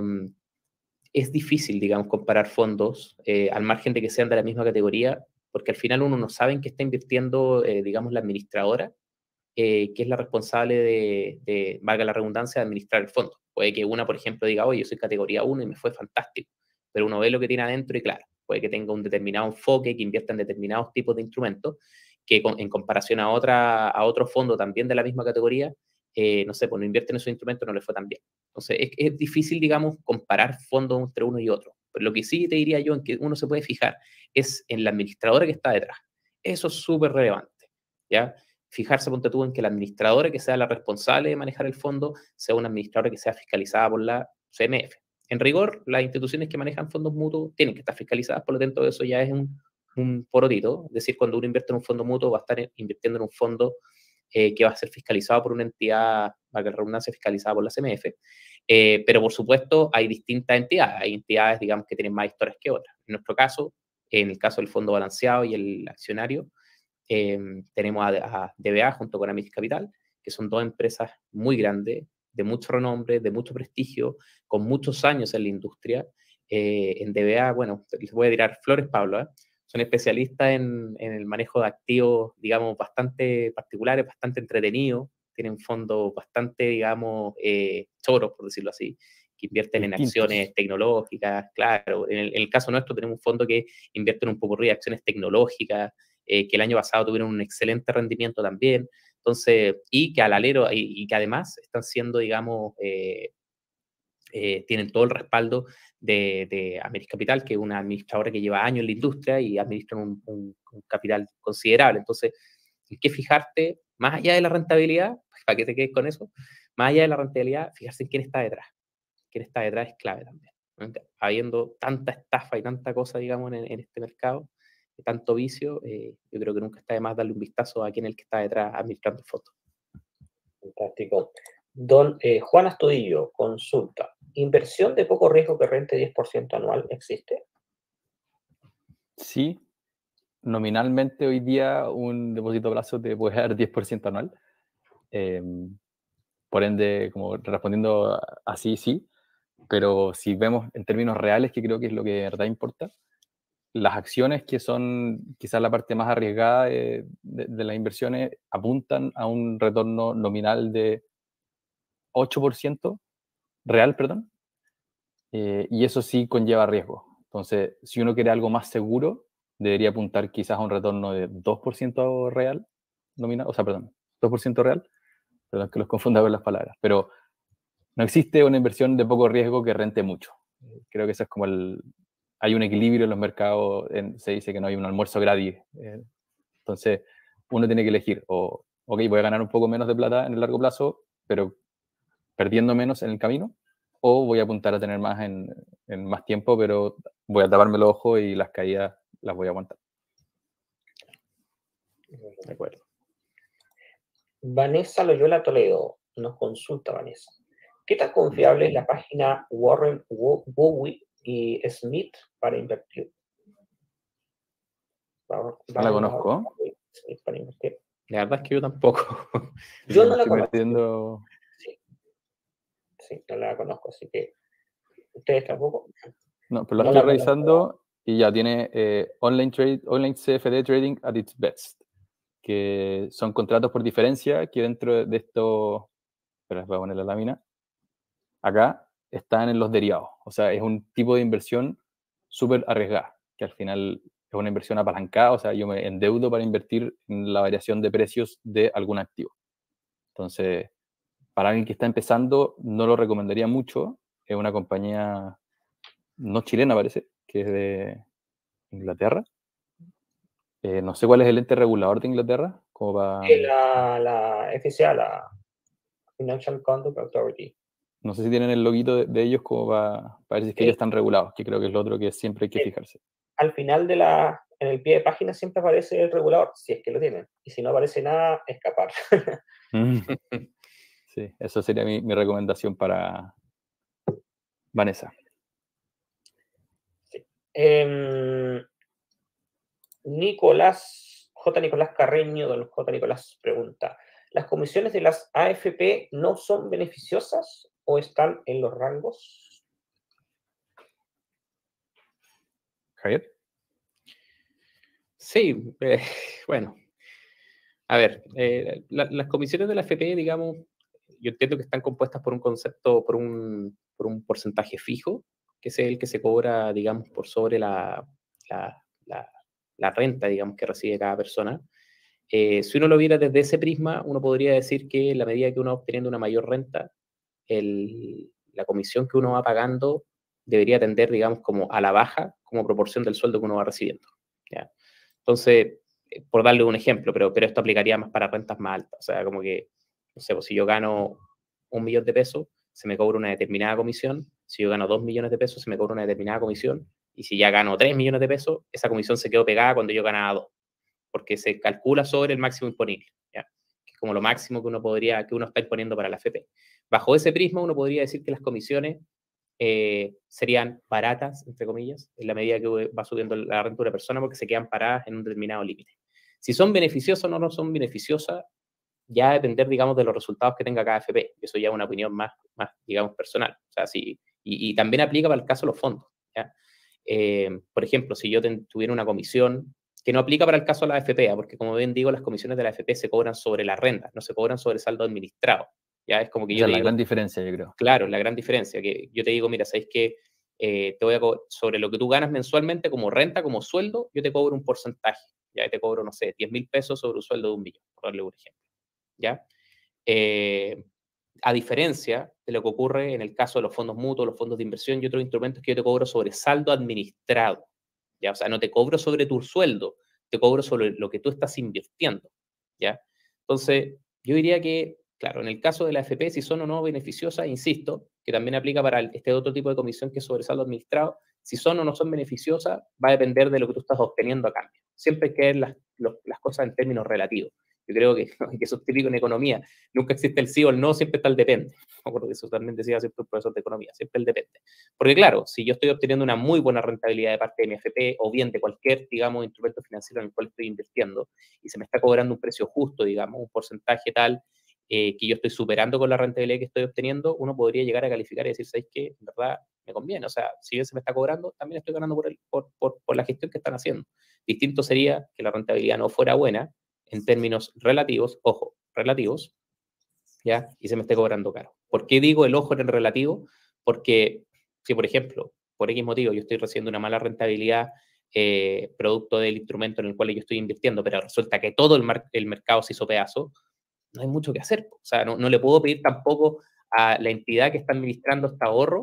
es difícil, digamos, comparar fondos eh, al margen de que sean de la misma categoría, porque al final uno no sabe en qué está invirtiendo, eh, digamos, la administradora, eh, que es la responsable de, de, valga la redundancia, de administrar el fondo. Puede que una, por ejemplo, diga, oye, yo soy categoría uno y me fue fantástico, pero uno ve lo que tiene adentro y claro, puede que tenga un determinado enfoque, que invierta en determinados tipos de instrumentos, que con, en comparación a, otra, a otro fondo también de la misma categoría, eh, no sé, pues no invierte en esos instrumentos, no le fue tan bien. Entonces, es, es difícil, digamos, comparar fondos entre uno y otro. Pero lo que sí te diría yo en que uno se puede fijar es en la administradora que está detrás. Eso es súper relevante, ¿ya? Fijarse, ponte tú, en que la administradora que sea la responsable de manejar el fondo sea una administradora que sea fiscalizada por la C M F. En rigor, las instituciones que manejan fondos mutuos tienen que estar fiscalizadas, por lo tanto, eso ya es un, un porotito. Es decir, cuando uno invierte en un fondo mutuo, va a estar invirtiendo en un fondo eh, que va a ser fiscalizado por una entidad, para que la redundancia, fiscalizada por la C M F. Eh, pero, por supuesto, hay distintas entidades. Hay entidades, digamos, que tienen más historias que otras. En nuestro caso, en el caso del fondo balanceado y el accionario, eh, tenemos a, a D B A junto con Amis Capital, que son dos empresas muy grandes, de mucho renombre, de mucho prestigio, con muchos años en la industria. Eh, en D B A, bueno, les voy a tirar flores, Pablo, ¿eh? Son especialistas en, en el manejo de activos, digamos, bastante particulares, bastante entretenidos, tienen fondos bastante, digamos, eh, choros, por decirlo así, que invierten Distintos. en acciones tecnológicas, claro. En el, en el caso nuestro tenemos un fondo que invierte en un popurrí de acciones tecnológicas, eh, que el año pasado tuvieron un excelente rendimiento también, entonces, y que al alero, y, y que además están siendo, digamos, eh, eh, tienen todo el respaldo de, de Ameris Capital, que es una administradora que lleva años en la industria y administra un, un, un capital considerable. Entonces, hay que fijarte, más allá de la rentabilidad, para que te quedes con eso, más allá de la rentabilidad, fijarse en quién está detrás. Quién está detrás es clave también. Habiendo tanta estafa y tanta cosa, digamos, en, en este mercado, tanto vicio, eh, yo creo que nunca está de más darle un vistazo a quién es el que está detrás administrando el fondo. Fantástico. Don eh, Juan Astudillo, consulta. ¿Inversión de poco riesgo que rente diez por ciento anual existe? Sí. Nominalmente hoy día un depósito a plazo te puede dar diez por ciento anual. Eh, por ende, como respondiendo así, sí. Pero si vemos en términos reales, que creo que es lo que de verdad importa, las acciones, que son quizás la parte más arriesgada de, de, de las inversiones, apuntan a un retorno nominal de ocho por ciento, real, perdón, eh, y eso sí conlleva riesgo. Entonces, si uno quiere algo más seguro, debería apuntar quizás a un retorno de dos por ciento real, nominal, o sea, perdón, dos por ciento real, perdón que los confunda con las palabras, pero no existe una inversión de poco riesgo que rente mucho. Creo que eso es como el... Hay un equilibrio en los mercados, en, se dice que no hay un almuerzo gratis. Eh, entonces, uno tiene que elegir, o, ok, voy a ganar un poco menos de plata en el largo plazo, pero perdiendo menos en el camino, o voy a apuntar a tener más en, en más tiempo, pero voy a taparme los ojos y las caídas las voy a aguantar. De acuerdo. Vanessa Loyola Toledo nos consulta, Vanessa. ¿Qué tan confiable es la página Warren Buffett y Smith para invertir? No la conozco. Smith para invertir. La verdad es que yo tampoco. Yo no la conozco. Metiendo... Sí. Sí, no la conozco, así que ustedes tampoco. No, pero la no estoy la revisando conozco. Y ya tiene eh, online, trade, online C F D Trading at its best, que son contratos por diferencia que dentro de esto, pero les voy a poner la lámina, acá están en los derivados. O sea, es un tipo de inversión súper arriesgada, que al final es una inversión apalancada, o sea, yo me endeudo para invertir en la variación de precios de algún activo. Entonces, para alguien que está empezando, no lo recomendaría mucho. Es una compañía no chilena, parece, que es de Inglaterra. Eh, no sé cuál es el ente regulador de Inglaterra. Como para... la, la F C A, la Financial Conduct Authority. No sé si tienen el loguito de, de ellos como para, para ver si es que sí. ellos están regulados, que creo que es lo otro que siempre hay que sí. fijarse. Al final de la, en el pie de página siempre aparece el regulador, si es que lo tienen. Y si no aparece nada, escapar. Sí, eso sería mi, mi recomendación para Vanessa. Sí. Eh, Nicolás, J. Nicolás Carreño, don J. Nicolás pregunta, ¿las comisiones de las A F P no son beneficiosas o están en los rangos? Javier. Sí, eh, bueno. A ver, eh, la, las comisiones de la A F P, digamos, yo entiendo que están compuestas por un concepto, por un, por un porcentaje fijo, que es el que se cobra, digamos, por sobre la, la, la, la renta, digamos, que recibe cada persona. Eh, si uno lo viera desde ese prisma, uno podría decir que en la medida que uno va obteniendo una mayor renta, el, la comisión que uno va pagando debería tender, digamos, como a la baja, como proporción del sueldo que uno va recibiendo. ¿Ya? Entonces, por darle un ejemplo, pero, pero esto aplicaría más para rentas más altas. O sea, como que, no sé, pues si yo gano un millón de pesos, se me cobra una determinada comisión. Si yo gano dos millones de pesos, se me cobra una determinada comisión. Y si ya gano tres millones de pesos, esa comisión se quedó pegada cuando yo ganaba dos. Porque se calcula sobre el máximo imponible, ¿ya? Que es como lo máximo que uno podría, que uno está imponiendo para la A F P. Bajo ese prisma, uno podría decir que las comisiones eh, serían baratas, entre comillas, en la medida que va subiendo la renta de una persona, porque se quedan paradas en un determinado límite. Si son beneficiosas o no, no son beneficiosas, ya va a depender, digamos, de los resultados que tenga cada A F P. Eso ya es una opinión más, más digamos, personal. O sea, si, y, y también aplica para el caso de los fondos, ¿ya? Eh, por ejemplo, si yo ten, tuviera una comisión, que no aplica para el caso de la A F P, ¿eh? Porque como bien digo, las comisiones de la A F P se cobran sobre la renta, no se cobran sobre saldo administrado. Ya es como que Esa yo es te la digo, gran diferencia, yo creo. Claro, la gran diferencia, que yo te digo, mira, ¿sabéis qué? Eh, te voy a sobre lo que tú ganas mensualmente como renta, como sueldo, yo te cobro un porcentaje, ya te cobro, no sé, diez mil pesos sobre un sueldo de un millón, por darle un ejemplo, ¿ya? Eh, a diferencia de lo que ocurre en el caso de los fondos mutuos, los fondos de inversión y otros instrumentos que yo te cobro sobre saldo administrado, ¿ya? O sea, no te cobro sobre tu sueldo, te cobro sobre lo que tú estás invirtiendo, ¿ya? Entonces, yo diría que, claro, en el caso de la A F P, si son o no beneficiosas, insisto, que también aplica para el, este otro tipo de comisión que es sobre saldo administrado, si son o no son beneficiosas, va a depender de lo que tú estás obteniendo a cambio. Siempre hay que ver las, los, las cosas en términos relativos. Yo creo que, que eso es típico en economía. Nunca existe el sí o el no, siempre está el depende. Me acuerdo que eso también decía siempre el profesor de economía, siempre el depende. Porque claro, si yo estoy obteniendo una muy buena rentabilidad de parte de mi A F P o bien de cualquier, digamos, instrumento financiero en el cual estoy invirtiendo y se me está cobrando un precio justo, digamos, un porcentaje tal eh, que yo estoy superando con la rentabilidad que estoy obteniendo, uno podría llegar a calificar y decir, ¿sabes qué? En verdad me conviene. O sea, si bien se me está cobrando, también estoy ganando por, el, por, por, por la gestión que están haciendo. Distinto sería que la rentabilidad no fuera buena en términos relativos, ojo, relativos, ¿ya? Y se me esté cobrando caro. ¿Por qué digo el ojo en el relativo? Porque si, por ejemplo, por X motivo yo estoy recibiendo una mala rentabilidad eh, producto del instrumento en el cual yo estoy invirtiendo, pero resulta que todo el, mar el mercado se hizo pedazo, no hay mucho que hacer. O sea, no, no le puedo pedir tampoco a la entidad que está administrando este ahorro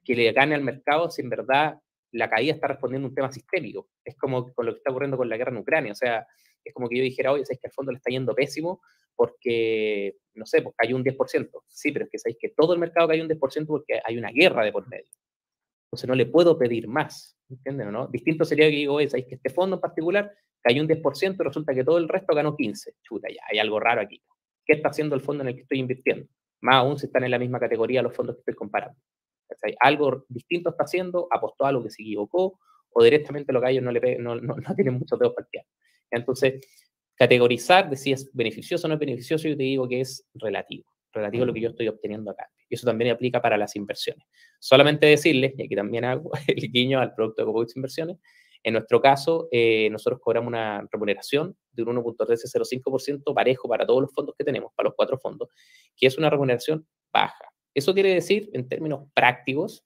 que le gane al mercado si en verdad la caída está respondiendo a un tema sistémico. Es como con lo que está ocurriendo con la guerra en Ucrania. O sea, es como que yo dijera, oye, ¿sabes que al fondo le está yendo pésimo porque, no sé, pues cayó un diez por ciento? Sí, pero es que sabéis que todo el mercado cayó un diez por ciento porque hay una guerra de por medio. Entonces no le puedo pedir más, ¿entienden o no? Distinto sería que digo, oye, ¿sabéis que este fondo en particular cayó un diez por ciento y resulta que todo el resto ganó quince por ciento? Chuta, ya, hay algo raro aquí. ¿Qué está haciendo el fondo en el que estoy invirtiendo? Más aún si están en la misma categoría los fondos que estoy comparando. O sea, algo distinto está haciendo, apostó a algo que se equivocó, o directamente lo que a ellos no, le no, no, no tienen muchos dedos para el piano. Entonces, categorizar de si es beneficioso o no es beneficioso, yo te digo que es relativo, relativo a lo que yo estoy obteniendo acá. Y eso también aplica para las inversiones. Solamente decirles, y aquí también hago el guiño al producto de Copeux Inversiones, en nuestro caso, eh, nosotros cobramos una remuneración de un uno punto trece cero cinco por ciento parejo para todos los fondos que tenemos, para los cuatro fondos, que es una remuneración baja. Eso quiere decir, en términos prácticos,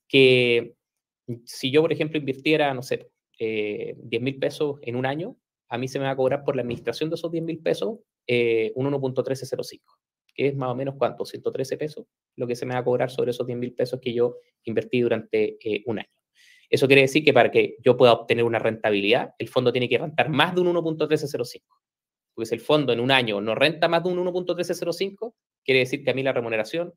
que si yo, por ejemplo, invirtiera, no sé, eh, diez mil pesos en un año, a mí se me va a cobrar por la administración de esos diez mil pesos eh, un uno punto trece cero cinco, que es más o menos, ¿cuánto? ciento trece pesos, lo que se me va a cobrar sobre esos diez mil pesos que yo invertí durante eh, un año. Eso quiere decir que para que yo pueda obtener una rentabilidad, el fondo tiene que rentar más de un uno punto trece cero cinco. Porque si el fondo en un año no renta más de un uno punto trece cero cinco, quiere decir que a mí la remuneración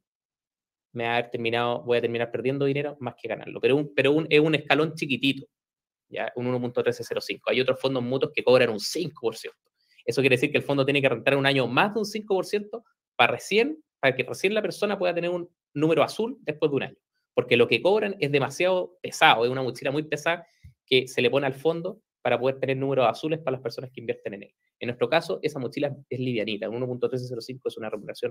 me va a haber terminado, voy a terminar perdiendo dinero más que ganarlo. Pero, un, pero un, es un escalón chiquitito, ¿ya? Un uno punto trece cero cinco. Hay otros fondos mutuos que cobran un cinco por ciento. Eso quiere decir que el fondo tiene que rentar en un año más de un cinco por ciento para, recién, para que recién la persona pueda tener un número azul después de un año. Porque lo que cobran es demasiado pesado, es una mochila muy pesada que se le pone al fondo para poder tener números azules para las personas que invierten en él. En nuestro caso, esa mochila es livianita. Un uno punto trece cero cinco es una remuneración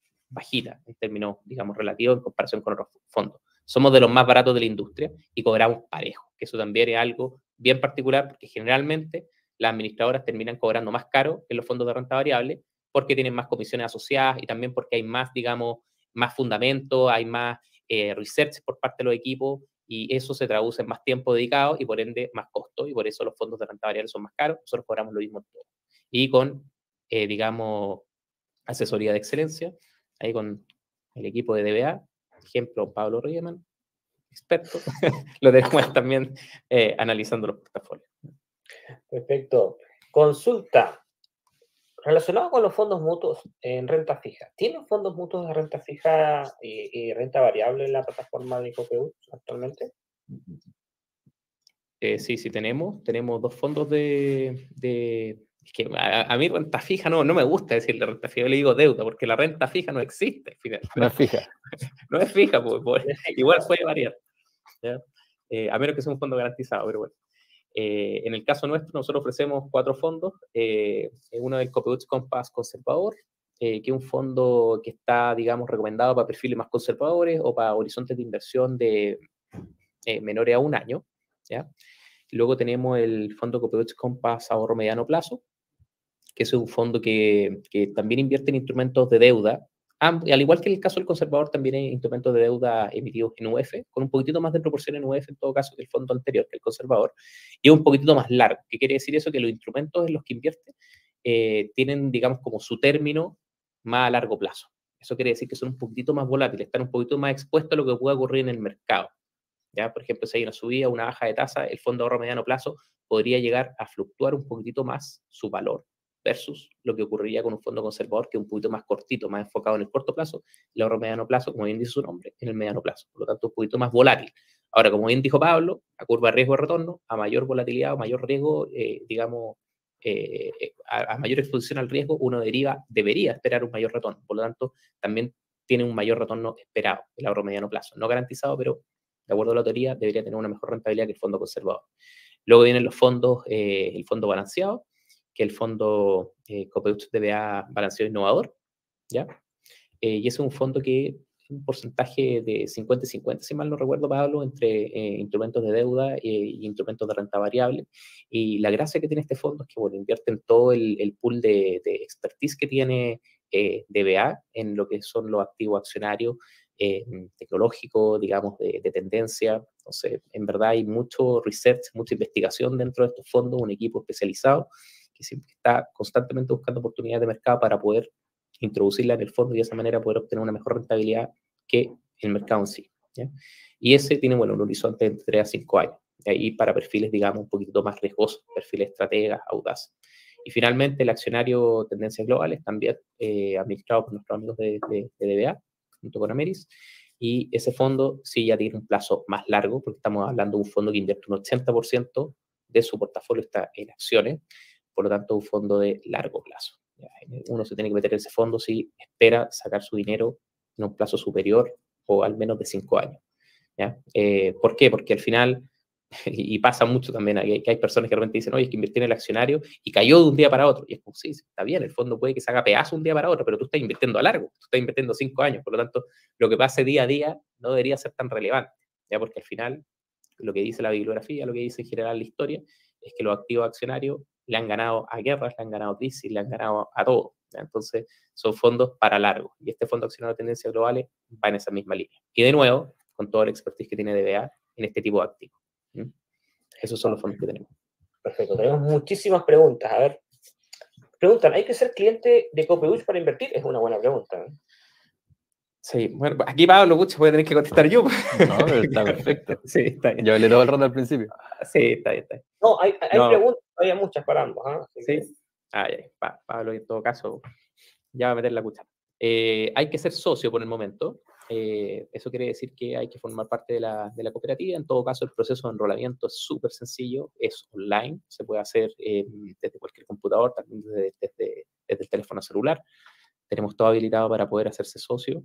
bajita en términos, digamos, relativos en comparación con otros fondos. Somos de los más baratos de la industria y cobramos parejo, que eso también es algo bien particular porque generalmente las administradoras terminan cobrando más caro en los fondos de renta variable porque tienen más comisiones asociadas y también porque hay más, digamos, más fundamento, hay más eh, research por parte de los equipos y eso se traduce en más tiempo dedicado y por ende más costo y por eso los fondos de renta variable son más caros. Nosotros cobramos lo mismo todo. Y con, eh, digamos, asesoría de excelencia, ahí con el equipo de D B A, ejemplo, Pablo Riemann, experto, lo tenemos también eh, analizando los portafolios. Perfecto. Consulta. Relacionado con los fondos mutuos en renta fija, ¿tienen fondos mutuos de renta fija y, y renta variable en la plataforma de Copeux actualmente? Eh, sí, sí tenemos. Tenemos dos fondos de... de es que a, a mí renta fija no, no me gusta decirle renta fija, yo le digo deuda, porque la renta fija no existe. No es fija. No es fija, pues, pues, igual puede variar. ¿Ya? Eh, a menos que sea un fondo garantizado, pero bueno. Eh, en el caso nuestro, nosotros ofrecemos cuatro fondos. Eh, uno del Copeux Compass Conservador, eh, que es un fondo que está, digamos, recomendado para perfiles más conservadores o para horizontes de inversión de eh, menores a un año. ¿Ya? Luego tenemos el fondo Copeux Compass Ahorro Mediano Plazo, que es un fondo que, que también invierte en instrumentos de deuda. Al igual que en el caso del conservador, también hay instrumentos de deuda emitidos en U F, con un poquitito más de proporción en U F en todo caso que el fondo anterior, que el conservador, y es un poquitito más largo. ¿Qué quiere decir eso? Que los instrumentos en los que invierte eh, tienen, digamos, como su término más a largo plazo. Eso quiere decir que son un poquitito más volátiles, están un poquito más expuestos a lo que pueda ocurrir en el mercado. ¿Ya? Por ejemplo, si hay una subida, una baja de tasa, el fondo de ahorro a mediano plazo podría llegar a fluctuar un poquitito más su valor versus lo que ocurriría con un fondo conservador que es un poquito más cortito, más enfocado en el corto plazo, el ahorro a mediano plazo, como bien dice su nombre, en el mediano plazo, por lo tanto un poquito más volátil. Ahora, como bien dijo Pablo, la curva de riesgo de retorno, a mayor volatilidad o mayor riesgo, eh, digamos, eh, a, a mayor exposición al riesgo, uno deriva, debería esperar un mayor retorno, por lo tanto, también tiene un mayor retorno esperado, el ahorro a mediano plazo, no garantizado, pero de acuerdo a la teoría, debería tener una mejor rentabilidad que el fondo conservador. Luego vienen los fondos, eh, el fondo balanceado, que es el fondo eh, Copeux D B A Balanceado Innovador, ¿ya? Eh, y es un fondo que es un porcentaje de cincuenta y cincuenta, si mal no recuerdo, Pablo, entre eh, instrumentos de deuda e instrumentos de renta variable. Y la gracia que tiene este fondo es que, bueno, invierte en todo el, el pool de, de expertise que tiene eh, D B A en lo que son los activos accionarios, Eh, tecnológico, digamos, de, de tendencia. Entonces, en verdad hay mucho research, mucha investigación dentro de estos fondos, un equipo especializado que siempre está constantemente buscando oportunidades de mercado para poder introducirla en el fondo y de esa manera poder obtener una mejor rentabilidad que el mercado en sí. ¿ya? Y ese tiene, bueno, un horizonte entre tres a cinco años. Y ahí para perfiles, digamos, un poquito más riesgosos, perfiles estrategas, audaces. Y finalmente, el accionario Tendencias Globales, también eh, administrado por nuestros amigos de, de, de D B A, junto con Ameris. Y ese fondo sí ya tiene un plazo más largo, porque estamos hablando de un fondo que invierte un ochenta por ciento de su portafolio está en acciones, por lo tanto, un fondo de largo plazo. Uno se tiene que meter en ese fondo si espera sacar su dinero en un plazo superior o al menos de cinco años. ¿Ya? Eh, ¿Por qué? Porque al final, y pasa mucho también, que hay personas que de repente dicen, oye, es que invertí en el accionario y cayó de un día para otro. Y es como, sí, está bien, el fondo puede que se haga pedazo un día para otro, pero tú estás invirtiendo a largo, tú estás invirtiendo cinco años, por lo tanto, lo que pase día a día no debería ser tan relevante, ¿ya? Porque al final, lo que dice la bibliografía, lo que dice en general la historia, es que los activos accionarios le han ganado a guerras, le han ganado a crisis, le han ganado a todo. ¿Ya? Entonces, son fondos para largo. Y este fondo accionario de tendencias globales va en esa misma línea. Y de nuevo, con todo el expertise que tiene D B A en este tipo de activos. ¿Mm? Esos son los fondos que tenemos. Perfecto. Tenemos muchísimas preguntas. A ver, preguntan, ¿hay que ser cliente de Copeuch para invertir? Es una buena pregunta, ¿eh? Sí, bueno, aquí Pablo, mucho voy a tener que contestar yo. No, pero está perfecto. Sí, está bien. Yo hablé todo el rato al principio. Sí, está bien, está bien. No, hay, hay No. preguntas, hay muchas para ambos. ¿eh? Así Sí. que... Ah, ya, pa, Pablo, en todo caso, ya va a meter la cuchara. Eh, hay que ser socio por el momento. Eh, eso quiere decir que hay que formar parte de la, de la cooperativa. En todo caso, el proceso de enrolamiento es súper sencillo, es online, se puede hacer eh, desde cualquier computador, también desde, desde, desde el teléfono celular. Tenemos todo habilitado para poder hacerse socio.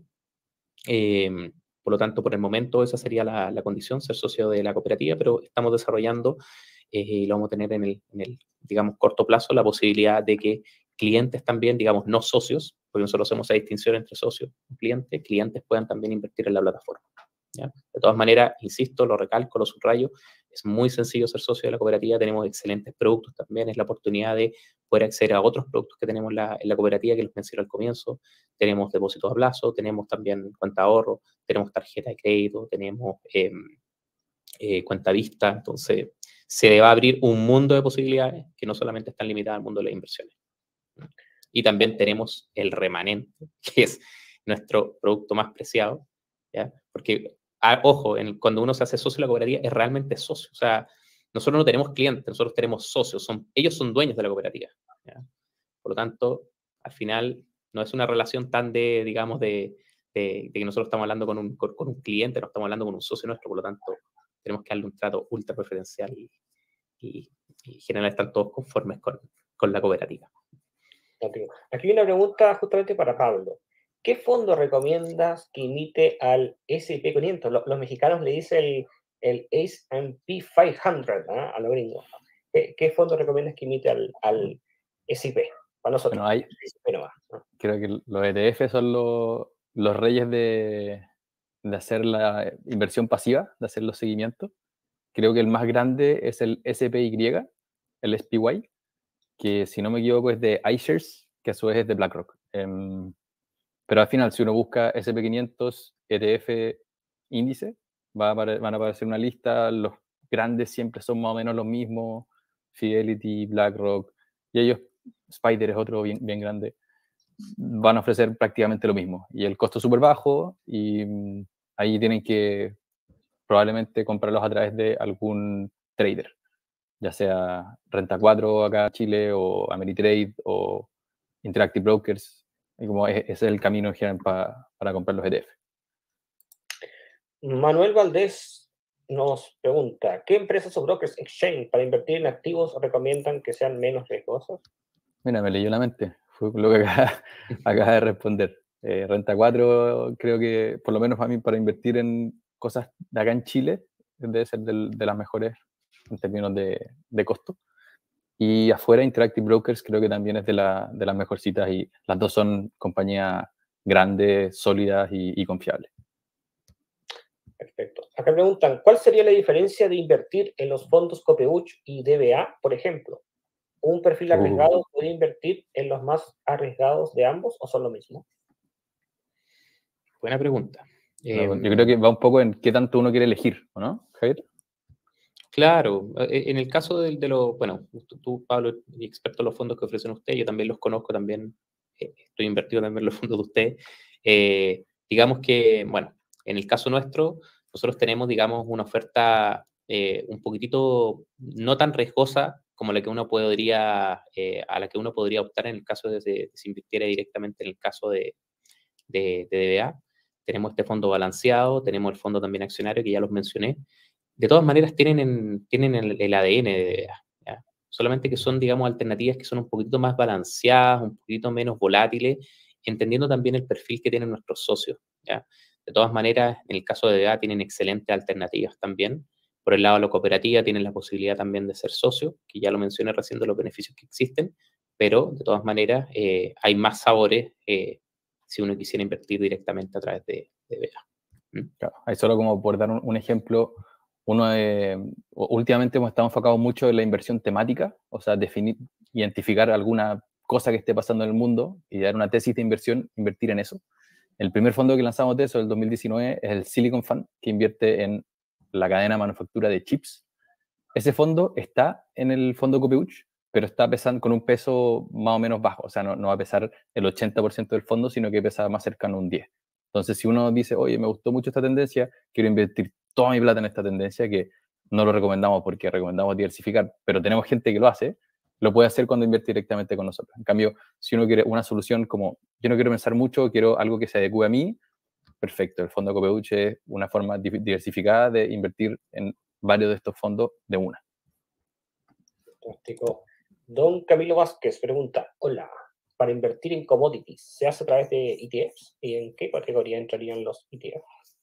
Eh, por lo tanto, por el momento, esa sería la, la condición, ser socio de la cooperativa, pero estamos desarrollando eh, y lo vamos a tener en el, en el, digamos, corto plazo, la posibilidad de que clientes también, digamos, no socios, porque nosotros hacemos esa distinción entre socios y clientes, clientes puedan también invertir en la plataforma. ¿Ya? De todas maneras, insisto, lo recalco, lo subrayo, es muy sencillo ser socio de la cooperativa, tenemos excelentes productos también, es la oportunidad de poder acceder a otros productos que tenemos en la, en la cooperativa que los mencioné al comienzo. Tenemos depósitos a plazo, tenemos también cuenta de ahorro, tenemos tarjeta de crédito, tenemos eh, eh, cuenta vista, entonces se va a abrir un mundo de posibilidades que no solamente están limitadas al mundo de las inversiones. Y también tenemos el remanente, que es nuestro producto más preciado, ¿ya? Porque, ah, ojo, en, cuando uno se hace socio de la cooperativa, es realmente socio. O sea, nosotros no tenemos clientes, nosotros tenemos socios. Son, ellos son dueños de la cooperativa, ¿ya? Por lo tanto, al final, no es una relación tan de, digamos, de, de, de que nosotros estamos hablando con un, con, con un cliente, no estamos hablando con un socio nuestro, por lo tanto, tenemos que darle un trato ultra preferencial y, y, y en general están todos conformes con, con la cooperativa. Aquí hay una pregunta justamente para Pablo. ¿Qué fondo recomiendas que imite al ese y pe quinientos? Los, los mexicanos le dicen el, el ese and pe quinientos, ¿eh? A los gringos. ¿Qué, ¿Qué fondo recomiendas que imite al, al ese y pe? Para nosotros. Bueno, hay, ese y pe nomás, ¿no? Creo que los E T F son los, los reyes de, de hacer la inversión pasiva, de hacer los seguimientos. Creo que el más grande es el ese pe i, el ese pe uai, que si no me equivoco es de iShares, que a su vez es de BlackRock. Um, pero al final, si uno busca ese pe quinientos, E T F, índice, va a van a aparecer una lista. Los grandes siempre son más o menos los mismos, Fidelity, BlackRock, y ellos, Spider es otro bien, bien grande, van a ofrecer prácticamente lo mismo. Y el costo es súper bajo, y um, ahí tienen que probablemente comprarlos a través de algún trader, ya sea Renta cuatro acá en Chile, o Ameritrade, o Interactive Brokers. Y como ese es el camino en general para, para comprar los E T F. Manuel Valdés nos pregunta, ¿qué empresas o brokers exchange para invertir en activos recomiendan que sean menos riesgosos? Mira, me leyó la mente, fue lo que acaba, acaba de responder. Eh, Renta cuatro, creo que, por lo menos para mí, para invertir en cosas de acá en Chile, debe ser del, de las mejores en términos de, de costo. Y afuera, Interactive Brokers creo que también es de, la, de las mejorcitas, y las dos son compañías grandes, sólidas y, y confiables. Perfecto. Acá preguntan, ¿cuál sería la diferencia de invertir en los fondos Copeuch y D B A, por ejemplo? ¿Un perfil arriesgado uh. puede invertir en los más arriesgados de ambos o son lo mismo? Buena pregunta. Eh, Yo creo que va un poco en qué tanto uno quiere elegir, ¿o no, Javier? Claro, en el caso de, de los, bueno, tú, Pablo, y experto en los fondos que ofrecen ustedes, yo también los conozco, también eh, estoy invertido también en los fondos de ustedes. Eh, digamos que, bueno, en el caso nuestro, nosotros tenemos, digamos, una oferta eh, un poquitito no tan riesgosa como la que uno podría, eh, a la que uno podría optar en el caso de que se invirtiera directamente en el caso de, de, de D B A. Tenemos este fondo balanceado, tenemos el fondo también accionario, que ya los mencioné. De todas maneras, tienen, en, tienen el, el A D N de D B A, ¿ya? Solamente que son, digamos, alternativas que son un poquito más balanceadas, un poquito menos volátiles, entendiendo también el perfil que tienen nuestros socios, ¿ya? De todas maneras, en el caso de D B A tienen excelentes alternativas también. Por el lado de la cooperativa tienen la posibilidad también de ser socio, que ya lo mencioné recién de los beneficios que existen, pero de todas maneras eh, hay más sabores eh, si uno quisiera invertir directamente a través de, de D B A. ¿Mm? Claro, ahí solo como por dar un, un ejemplo, uno de, últimamente hemos estado enfocados mucho en la inversión temática, o sea, definir, identificar alguna cosa que esté pasando en el mundo y dar una tesis de inversión, invertir en eso. El primer fondo que lanzamos de eso, el dos mil diecinueve, es el Silicon Fund, que invierte en la cadena de manufactura de chips. Ese fondo está en el fondo Copeuch, pero está pesando con un peso más o menos bajo, o sea, no, no va a pesar el ochenta por ciento del fondo, sino que pesa más cercano a un diez por ciento. Entonces, si uno dice, oye, me gustó mucho esta tendencia, quiero invertir toda mi plata en esta tendencia, que no lo recomendamos porque recomendamos diversificar, pero tenemos gente que lo hace, lo puede hacer cuando invierte directamente con nosotros. En cambio, si uno quiere una solución como, yo no quiero pensar mucho, quiero algo que se adecue a mí, perfecto, el fondo Copeuch es una forma diversificada de invertir en varios de estos fondos de una. Fantástico. Don Camilo Vázquez pregunta, hola, para invertir en commodities, ¿se hace a través de E T Fs? ¿Y en qué categoría entrarían los E T Fs?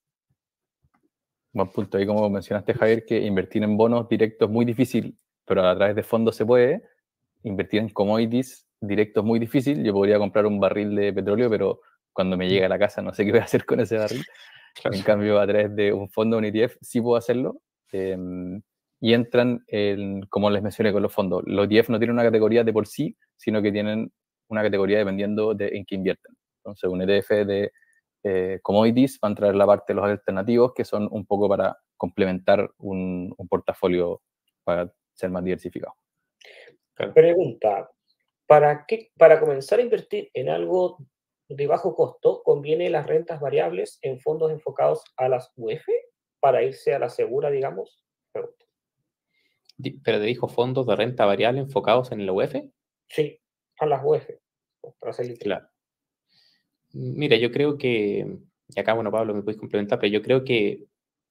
Buen punto. Ahí como mencionaste, Javier, que invertir en bonos directos es muy difícil, pero a través de fondos se puede. Invertir en commodities directos es muy difícil. Yo podría comprar un barril de petróleo, pero cuando me llegue a la casa no sé qué voy a hacer con ese barril. Claro. En cambio, a través de un fondo, un E T F, sí puedo hacerlo. Eh, y entran, en, como les mencioné con los fondos, los E T F no tienen una categoría de por sí, sino que tienen una categoría dependiendo de en qué invierten. Entonces, un E T F de eh, commodities va a entrar la parte de los alternativos, que son un poco para complementar un, un portafolio para ser más diversificado. Claro. Pregunta, ¿para qué, para comenzar a invertir en algo de bajo costo, conviene las rentas variables en fondos enfocados a las U E F para irse a la segura, digamos? Pregunta. ¿Pero te dijo fondos de renta variable enfocados en la U E F? Sí, a las U E F. Para ser claro. Mira, yo creo que, y acá, bueno, Pablo, me puedes complementar, pero yo creo que,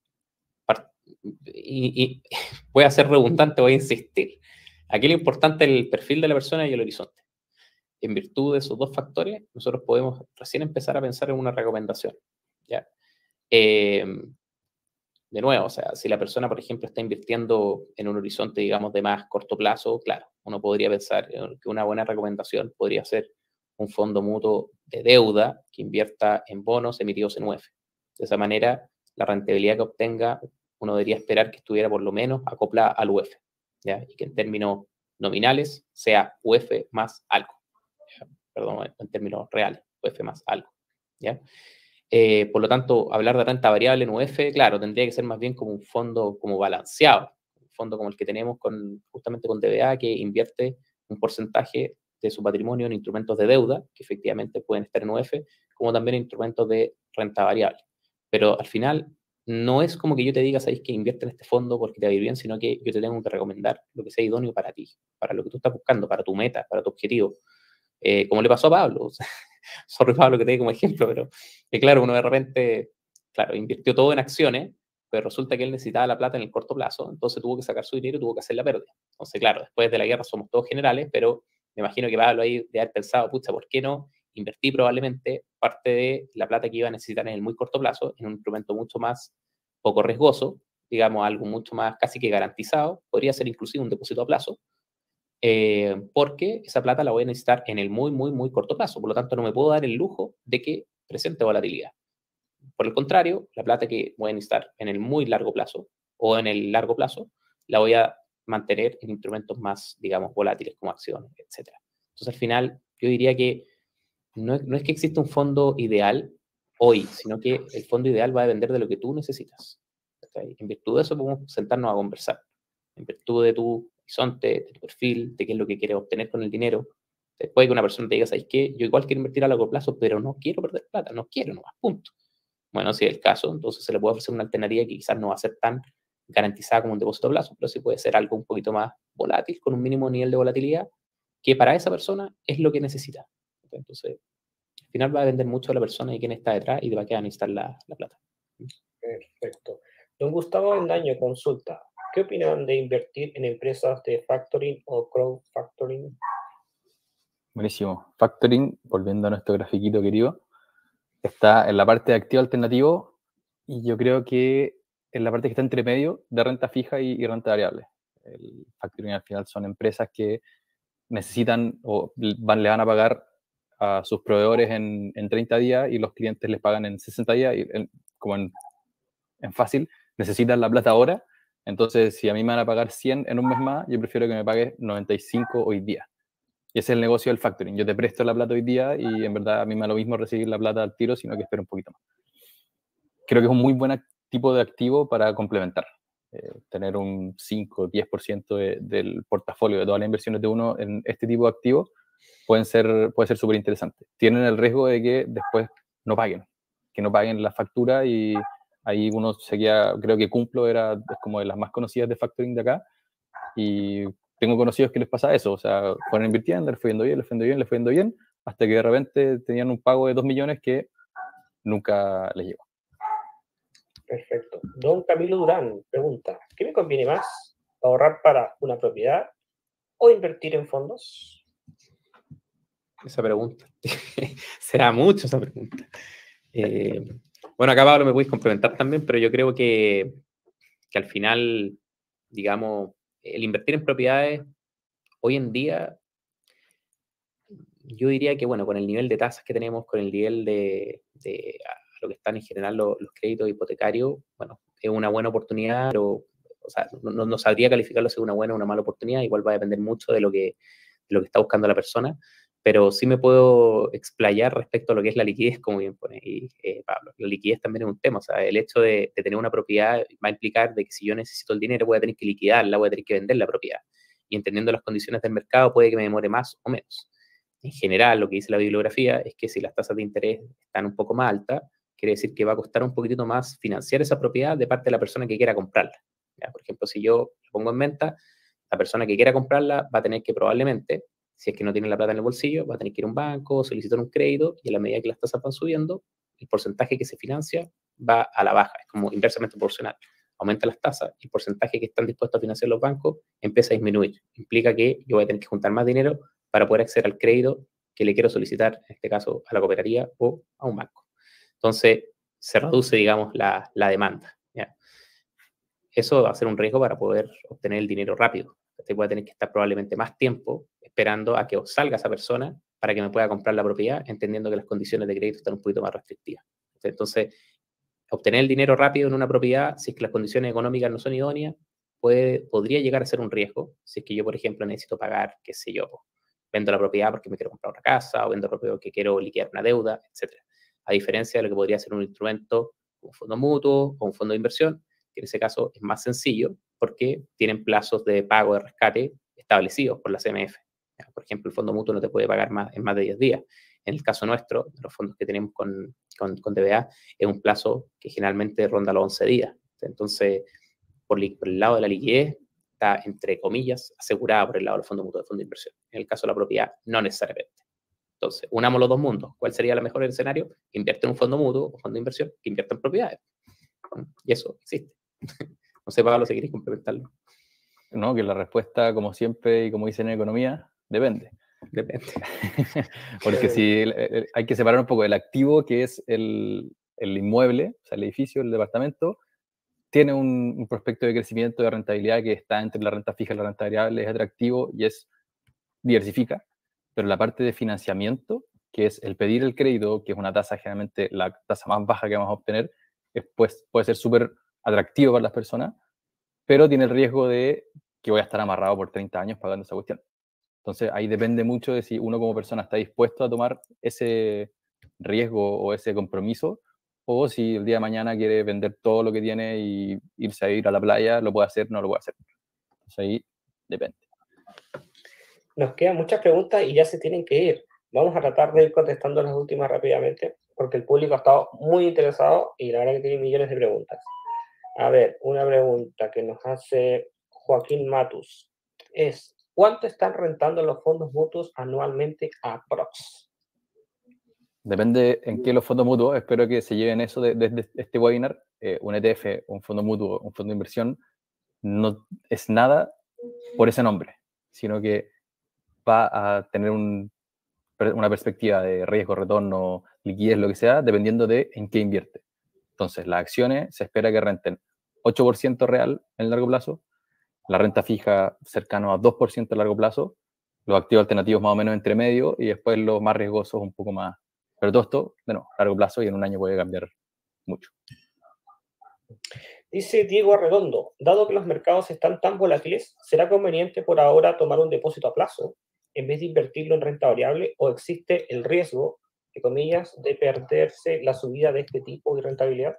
y, y voy a ser redundante, voy a insistir. Aquí lo importante es el perfil de la persona y el horizonte. En virtud de esos dos factores, nosotros podemos recién empezar a pensar en una recomendación, ¿ya? Eh, de nuevo, o sea, si la persona, por ejemplo, está invirtiendo en un horizonte, digamos, de más corto plazo, claro, uno podría pensar que una buena recomendación podría ser un fondo mutuo de deuda que invierta en bonos emitidos en U E F. De esa manera, la rentabilidad que obtenga, uno debería esperar que estuviera por lo menos acoplada al U E F, ¿ya? Y que en términos nominales sea U E F más algo, ¿ya? Perdón, en términos reales, U E F más algo, ¿ya? Eh, por lo tanto, hablar de renta variable en U E F, claro, tendría que ser más bien como un fondo como balanceado, un fondo como el que tenemos con, justamente con D B A, que invierte un porcentaje de su patrimonio en instrumentos de deuda, que efectivamente pueden estar en U E F, como también en instrumentos de renta variable. Pero al final, no es como que yo te diga, sabéis que invierte en este fondo porque te va a ir bien, sino que yo te tengo que recomendar lo que sea idóneo para ti, para lo que tú estás buscando, para tu meta, para tu objetivo. Eh, como le pasó a Pablo, o sea, sorry Pablo que te di como ejemplo, pero que claro, uno de repente, claro, invirtió todo en acciones, pero resulta que él necesitaba la plata en el corto plazo, entonces tuvo que sacar su dinero y tuvo que hacer la pérdida. Entonces, claro, después de la guerra somos todos generales, pero me imagino que Pablo ahí de haber pensado, pucha, ¿por qué no invertí probablemente parte de la plata que iba a necesitar en el muy corto plazo en un instrumento mucho más poco riesgoso, digamos, algo mucho más casi que garantizado, podría ser inclusive un depósito a plazo, Eh, porque esa plata la voy a necesitar en el muy, muy, muy corto plazo. Por lo tanto, no me puedo dar el lujo de que presente volatilidad. Por el contrario, la plata que voy a necesitar en el muy largo plazo o en el largo plazo, la voy a mantener en instrumentos más, digamos, volátiles como acciones, etcétera. Entonces, al final, yo diría que no es, no es que exista un fondo ideal hoy, sino que el fondo ideal va a depender de lo que tú necesitas. ¿Okay? En virtud de eso podemos sentarnos a conversar. En virtud de tu horizonte, de tu perfil, de qué es lo que quieres obtener con el dinero. Después que una persona te diga, ¿sabes qué? Yo igual quiero invertir a largo plazo, pero no quiero perder plata, no quiero nomás, punto. Bueno, si es el caso, entonces se le puede ofrecer una alternativa que quizás no va a ser tan garantizada como un depósito a plazo, pero sí puede ser algo un poquito más volátil, con un mínimo nivel de volatilidad, que para esa persona es lo que necesita. Entonces, al final va a depender mucho de la persona y quién está detrás y de para qué va a necesitar la, la plata. Perfecto. Don Gustavo Endaño consulta, ¿qué opinan de invertir en empresas de factoring o crowdfactoring? Buenísimo. Factoring, volviendo a nuestro grafiquito querido, está en la parte de activo alternativo y yo creo que en la parte que está entre medio de renta fija y, y renta variable. El factoring al final son empresas que necesitan o van, le van a pagar a sus proveedores en, en treinta días y los clientes les pagan en sesenta días, y en, como en, en fácil, necesitan la plata ahora. Entonces, si a mí me van a pagar cien en un mes más, yo prefiero que me pague noventa y cinco hoy día. Y ese es el negocio del factoring. Yo te presto la plata hoy día y en verdad a mí me da lo mismo recibir la plata al tiro, sino que espero un poquito más. Creo que es un muy buen tipo de activo para complementar. Eh, tener un cinco o diez por ciento de, del portafolio de todas las inversiones de uno en este tipo de activos pueden ser, puede ser súper interesante. Tienen el riesgo de que después no paguen, que no paguen la factura y ahí uno se queda, creo que Cumplo era, es como de las más conocidas de factoring de acá y tengo conocidos que les pasa eso, o sea, fueron invirtiendo, les fue yendo bien, les fue yendo bien, les fue yendo bien, hasta que de repente tenían un pago de dos millones que nunca les llegó. Perfecto. Don Camilo Durán pregunta, ¿qué me conviene más? ¿Ahorrar para una propiedad o invertir en fondos? Esa pregunta. Será mucho esa pregunta. Eh, bueno, acá Pablo me puedes complementar también, pero yo creo que, que al final, digamos, el invertir en propiedades, hoy en día, yo diría que, bueno, con el nivel de tasas que tenemos, con el nivel de, de a lo que están en general los, los créditos hipotecarios, bueno, es una buena oportunidad, pero, o sea, no, no sabría calificarlo si es una buena o una mala oportunidad, igual va a depender mucho de lo que, de lo que está buscando la persona, pero sí me puedo explayar respecto a lo que es la liquidez, como bien pone y, eh, Pablo. La liquidez también es un tema, o sea, el hecho de, de tener una propiedad va a implicar de que si yo necesito el dinero voy a tener que liquidarla, voy a tener que vender la propiedad, y entendiendo las condiciones del mercado puede que me demore más o menos. En general, lo que dice la bibliografía es que si las tasas de interés están un poco más altas, quiere decir que va a costar un poquitito más financiar esa propiedad de parte de la persona que quiera comprarla. ¿Ya? Por ejemplo, si yo lo pongo en venta, la persona que quiera comprarla va a tener que probablemente, si es que no tiene la plata en el bolsillo, va a tener que ir a un banco, solicitar un crédito, y a la medida que las tasas van subiendo, el porcentaje que se financia va a la baja, es como inversamente proporcional. Aumenta las tasas y el porcentaje que están dispuestos a financiar los bancos empieza a disminuir. Implica que yo voy a tener que juntar más dinero para poder acceder al crédito que le quiero solicitar, en este caso, a la cooperativa o a un banco. Entonces, se reduce, digamos, la, la demanda. ¿Ya? Eso va a ser un riesgo para poder obtener el dinero rápido. Usted puede tener que estar probablemente más tiempo esperando a que salga esa persona para que me pueda comprar la propiedad, entendiendo que las condiciones de crédito están un poquito más restrictivas. Entonces, obtener el dinero rápido en una propiedad, si es que las condiciones económicas no son idóneas, puede, podría llegar a ser un riesgo. Si es que yo, por ejemplo, necesito pagar, qué sé yo, vendo la propiedad porque me quiero comprar una casa, o vendo la propiedad porque quiero liquidar una deuda, etcétera. A diferencia de lo que podría ser un instrumento, un fondo mutuo o un fondo de inversión, que en ese caso es más sencillo porque tienen plazos de pago de rescate establecidos por la C M F. Por ejemplo, el fondo mutuo no te puede pagar más, en más de diez días. En el caso nuestro, de los fondos que tenemos con, con, con D B A, es un plazo que generalmente ronda los once días. Entonces, por, por el lado de la liquidez, está, entre comillas, asegurada por el lado del fondo mutuo de fondo de inversión. En el caso de la propiedad, no necesariamente. Entonces, unamos los dos mundos. ¿Cuál sería el mejor escenario? Invierte en un fondo mutuo o fondo de inversión que invierta en propiedades. Y eso existe. No sé, Pablo, si queréis complementarlo. No, que la respuesta, como siempre y como dicen en economía, depende. Depende. Porque si hay que separar un poco el activo, que es el, el inmueble, o sea, el edificio, el departamento, tiene un, un prospecto de crecimiento de rentabilidad que está entre la renta fija y la renta variable, es atractivo y es diversifica, pero la parte de financiamiento, que es el pedir el crédito, que es una tasa generalmente la tasa más baja que vamos a obtener, es, pues, puede ser súper atractivo para las personas, pero tiene el riesgo de que voy a estar amarrado por treinta años pagando esa cuestión. Entonces ahí depende mucho de si uno como persona está dispuesto a tomar ese riesgo o ese compromiso, o si el día de mañana quiere vender todo lo que tiene y irse a ir a la playa, lo puede hacer, no lo puede hacer. Entonces ahí depende. Nos quedan muchas preguntas y ya se tienen que ir. Vamos a tratar de ir contestando las últimas rápidamente. porque el público ha estado muy interesado y la verdad que tiene millones de preguntas. A ver, una pregunta que nos hace Joaquín Matus es, ¿cuánto están rentando los fondos mutuos anualmente a Prox? Depende en qué los fondos mutuos, espero que se lleven eso desde de, de este webinar. Eh, un E T F, un fondo mutuo, un fondo de inversión, no es nada por ese nombre, sino que va a tener un, una perspectiva de riesgo, retorno, liquidez, lo que sea, dependiendo de en qué invierte. Entonces, las acciones se espera que renten ocho por ciento real en el largo plazo, la renta fija cercano a dos por ciento a largo plazo, los activos alternativos más o menos entre medio y después los más riesgosos un poco más. Pero todo esto, bueno, a largo plazo y en un año puede cambiar mucho. Dice Diego Arredondo, dado que los mercados están tan volátiles, ¿será conveniente por ahora tomar un depósito a plazo en vez de invertirlo en renta variable o existe el riesgo, de comillas, de perderse la subida de este tipo de rentabilidad?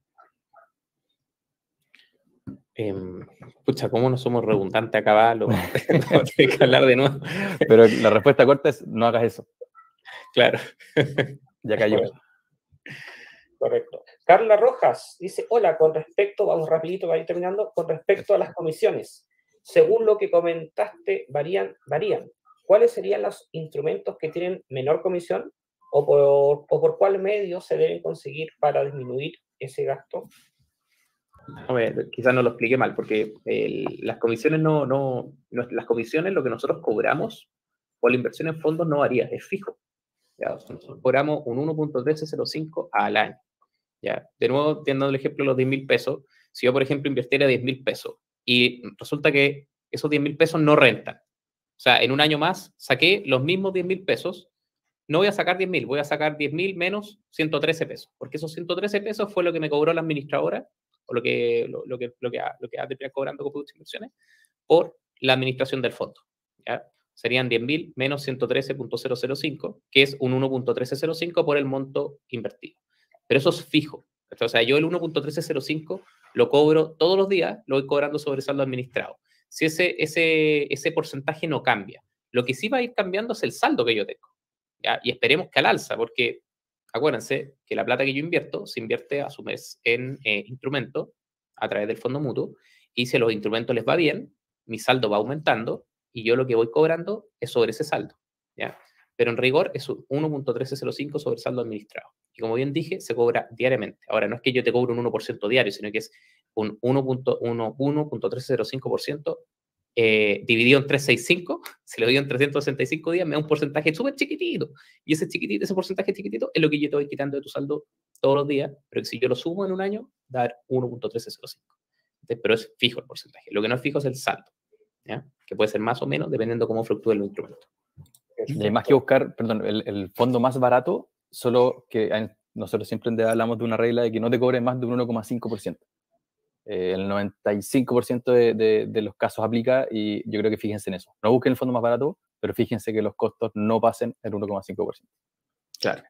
Eh, pucha, ¿cómo no somos redundantes acá? Lo, vamos a tener que hablar de nuevo. Pero la respuesta corta es, no hagas eso. Claro. Ya cayó. Correcto. Correcto. Carla Rojas dice, hola, con respecto, vamos rapidito para ir terminando, con respecto a las comisiones, según lo que comentaste, varían, varían. ¿Cuáles serían los instrumentos que tienen menor comisión o por, o por cuál medio se deben conseguir para disminuir ese gasto? A ver, quizás no lo expliqué mal, porque el, las comisiones no, no, no, las comisiones, lo que nosotros cobramos por la inversión en fondos no varía, es fijo. Ya, nosotros cobramos un uno punto trece cero cinco al año. Ya, de nuevo, teniendo el ejemplo de los diez mil pesos, si yo, por ejemplo, invirtiera diez mil pesos y resulta que esos diez mil pesos no rentan, o sea, en un año más saqué los mismos diez mil pesos, no voy a sacar diez mil, voy a sacar diez mil menos ciento trece pesos, porque esos ciento trece pesos fue lo que me cobró la administradora, o lo que, lo, lo que, lo que, lo que ha terminado cobrando con Productos Inversiones, por la administración del fondo. ¿Ya? Serían diez mil menos ciento trece punto cero cero cinco, que es un uno punto trece cero cinco por el monto invertido. Pero eso es fijo. O sea, yo el uno punto trece cero cinco lo cobro todos los días, lo voy cobrando sobre saldo administrado. Si ese, ese, ese porcentaje no cambia, lo que sí va a ir cambiando es el saldo que yo tengo. ¿Ya? Y esperemos que al alza, porque acuérdense que la plata que yo invierto se invierte a su vez en eh, instrumentos a través del fondo mutuo, y si a los instrumentos les va bien, mi saldo va aumentando y yo lo que voy cobrando es sobre ese saldo. ¿Ya? Pero en rigor es un uno punto trece cero cinco sobre saldo administrado. Y como bien dije, se cobra diariamente. Ahora, no es que yo te cobre un uno por ciento diario, sino que es un uno punto trece cero cinco por ciento eh, dividido en trescientos sesenta y cinco, se lo dio en trescientos sesenta y cinco días, me da un porcentaje súper chiquitito. Y ese chiquitito, ese porcentaje chiquitito es lo que yo te voy quitando de tu saldo todos los días, pero si yo lo sumo en un año, da uno punto trece cero cinco. Pero es fijo el porcentaje. Lo que no es fijo es el saldo, ¿ya? Que puede ser más o menos dependiendo cómo fluctúe el instrumento. Y hay más que buscar, perdón, el, el fondo más barato, solo que hay, nosotros siempre hablamos de una regla de que no te cobre más de un uno coma cinco por ciento. Eh, el noventa y cinco por ciento de, de, de los casos aplica y yo creo que fíjense en eso. No busquen el fondo más barato, pero fíjense que los costos no pasen el uno coma cinco por ciento. Claro.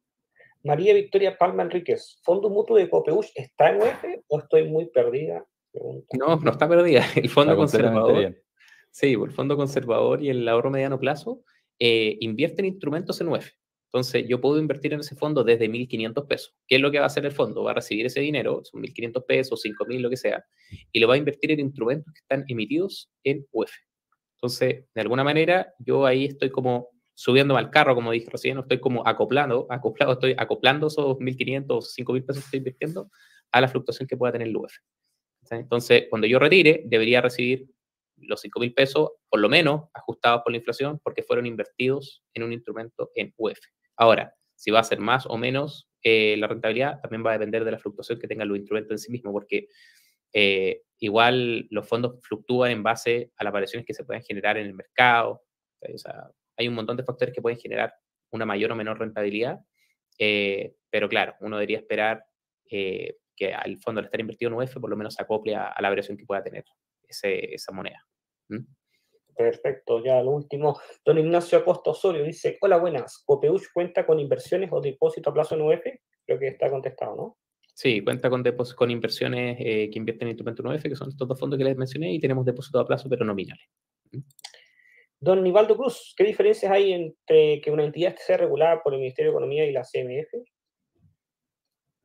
María Victoria Palma Enríquez, ¿fondo mutuo de Copeuch está en U E F o estoy muy perdida? Pregunta. No, no está perdida. El fondo Está conservador. Bien. Sí, el fondo conservador y el ahorro mediano plazo eh, invierten instrumentos en U E F. Entonces, yo puedo invertir en ese fondo desde mil quinientos pesos. ¿Qué es lo que va a hacer el fondo? Va a recibir ese dinero, son mil quinientos pesos, cinco mil, lo que sea, y lo va a invertir en instrumentos que están emitidos en U E F. Entonces, de alguna manera, yo ahí estoy como subiéndome al carro, como dije recién, estoy como acoplando, acoplado, estoy acoplando esos mil quinientos, cinco mil pesos que estoy invirtiendo a la fluctuación que pueda tener el U E F. Entonces, cuando yo retire, debería recibir los cinco mil pesos, por lo menos, ajustados por la inflación, porque fueron invertidos en un instrumento en U E F. Ahora, si va a ser más o menos eh, la rentabilidad, también va a depender de la fluctuación que tengan los instrumentos en sí mismos, porque eh, igual los fondos fluctúan en base a las variaciones que se pueden generar en el mercado. O sea, hay un montón de factores que pueden generar una mayor o menor rentabilidad, eh, pero claro, uno debería esperar eh, que al fondo al estar invertido en U E F por lo menos se acople a, a la variación que pueda tener ese, esa moneda. ¿Mm? Perfecto, ya lo último. Don Ignacio Acosta Osorio dice, hola, buenas, ¿Copeuch cuenta con inversiones o depósito a plazo en U E F? Creo que está contestado, ¿no? Sí, cuenta con, con inversiones eh, que invierten en instrumentos en U E F, que son estos dos fondos que les mencioné, y tenemos depósito a plazo, pero nominales. ¿Mm? Don Nivaldo Cruz, ¿qué diferencias hay entre que una entidad sea regulada por el Ministerio de Economía y la C M F?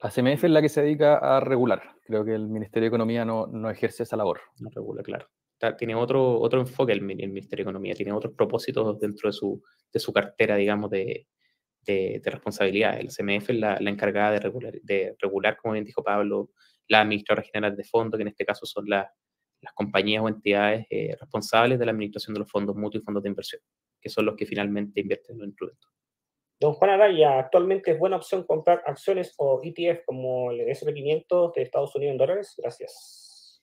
La C M F es la que se dedica a regular. Creo que el Ministerio de Economía no, no ejerce esa labor. No regula, claro. Está, tiene otro, otro enfoque el, el Ministerio de Economía, tiene otros propósitos dentro de su, de su cartera, digamos, de, de, de responsabilidad. El C M F es la, la encargada de regular, de regular, como bien dijo Pablo, las administradoras generales de fondos, que en este caso son la, las compañías o entidades eh, responsables de la administración de los fondos mutuos y fondos de inversión, que son los que finalmente invierten en los instrumentos. Don Juan Araya, ¿actualmente es buena opción comprar acciones o E T F como el S and P quinientos de Estados Unidos en dólares? Gracias.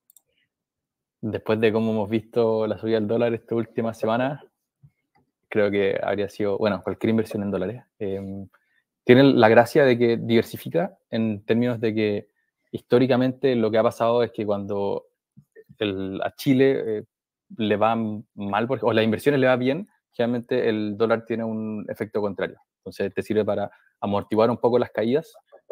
Después de cómo hemos visto la subida del dólar esta última semana, creo que habría sido, bueno, cualquier inversión en dólares. Eh, tiene la gracia de que diversifica en términos de que históricamente lo que ha pasado es que cuando el, a Chile eh, le va mal, o las inversiones le va bien, generalmente el dólar tiene un efecto contrario. Entonces te sirve para amortiguar un poco las caídas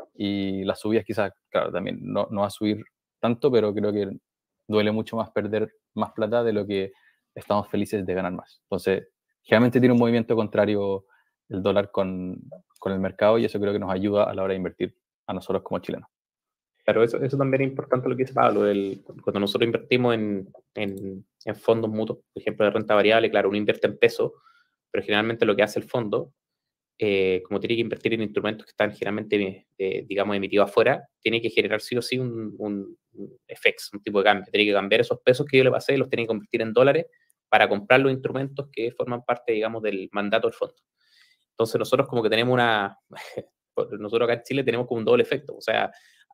y las subidas quizás, claro, también no, no va a subir tanto, pero creo que duele mucho más perder más plata de lo que estamos felices de ganar más. Entonces, generalmente tiene un movimiento contrario el dólar con, con el mercado y eso creo que nos ayuda a la hora de invertir a nosotros como chilenos. Claro, eso, eso también es importante lo que dice Pablo. El, cuando nosotros invertimos en, en, en fondos mutuos, por ejemplo, de renta variable, claro, uno invierte en pesos, pero generalmente lo que hace el fondo, eh, como tiene que invertir en instrumentos que están generalmente, eh, digamos, emitidos afuera, tiene que generar sí o sí un, un, un F X, un tipo de cambio. Tiene que cambiar esos pesos que yo le pasé, los tiene que convertir en dólares para comprar los instrumentos que forman parte, digamos, del mandato del fondo. Entonces nosotros como que tenemos una... nosotros acá en Chile tenemos como un doble efecto, o sea,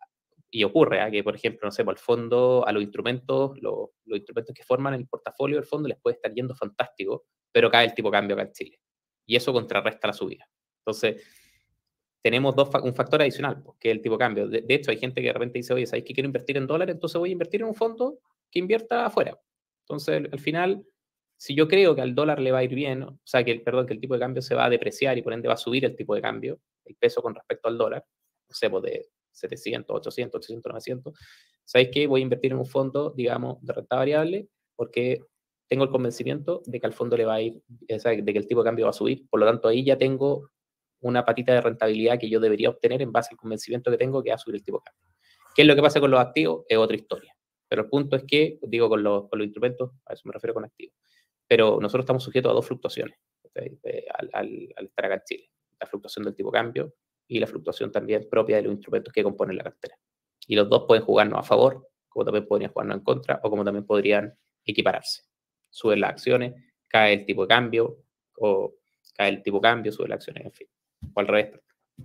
y ocurre ¿eh? que, por ejemplo, no sé, por el fondo, a los instrumentos, los, los instrumentos que forman el portafolio del fondo les puede estar yendo fantástico, pero cae el tipo de cambio acá en Chile. Y eso contrarresta la subida. Entonces, tenemos dos, un factor adicional, pues, que es el tipo de cambio. De, de hecho, hay gente que de repente dice, oye, ¿sabéis que quiero invertir en dólares? Entonces voy a invertir en un fondo que invierta afuera. Entonces, al final, si yo creo que al dólar le va a ir bien, o sea, que el, perdón, que el tipo de cambio se va a depreciar y por ende va a subir el tipo de cambio, el peso con respecto al dólar, no sé, pues de setecientos, ochocientos, ochocientos, novecientos, ¿sabéis qué? Voy a invertir en un fondo, digamos, de renta variable, porque tengo el convencimiento de que al fondo le va a ir, o sea, de que el tipo de cambio va a subir, por lo tanto ahí ya tengo una patita de rentabilidad que yo debería obtener en base al convencimiento que tengo que va a subir el tipo de cambio. ¿Qué es lo que pasa con los activos? Es otra historia. Pero el punto es que, digo, con los, con los instrumentos, a eso me refiero con activos, pero nosotros estamos sujetos a dos fluctuaciones, ¿okay? eh, al, al, al estar acá en Chile. La fluctuación del tipo de cambio y la fluctuación también propia de los instrumentos que componen la cartera. Y los dos pueden jugarnos a favor, como también podrían jugarnos en contra, o como también podrían equipararse. Suben las acciones, cae el tipo de cambio, o cae el tipo de cambio, sube las acciones, en fin. O al revés.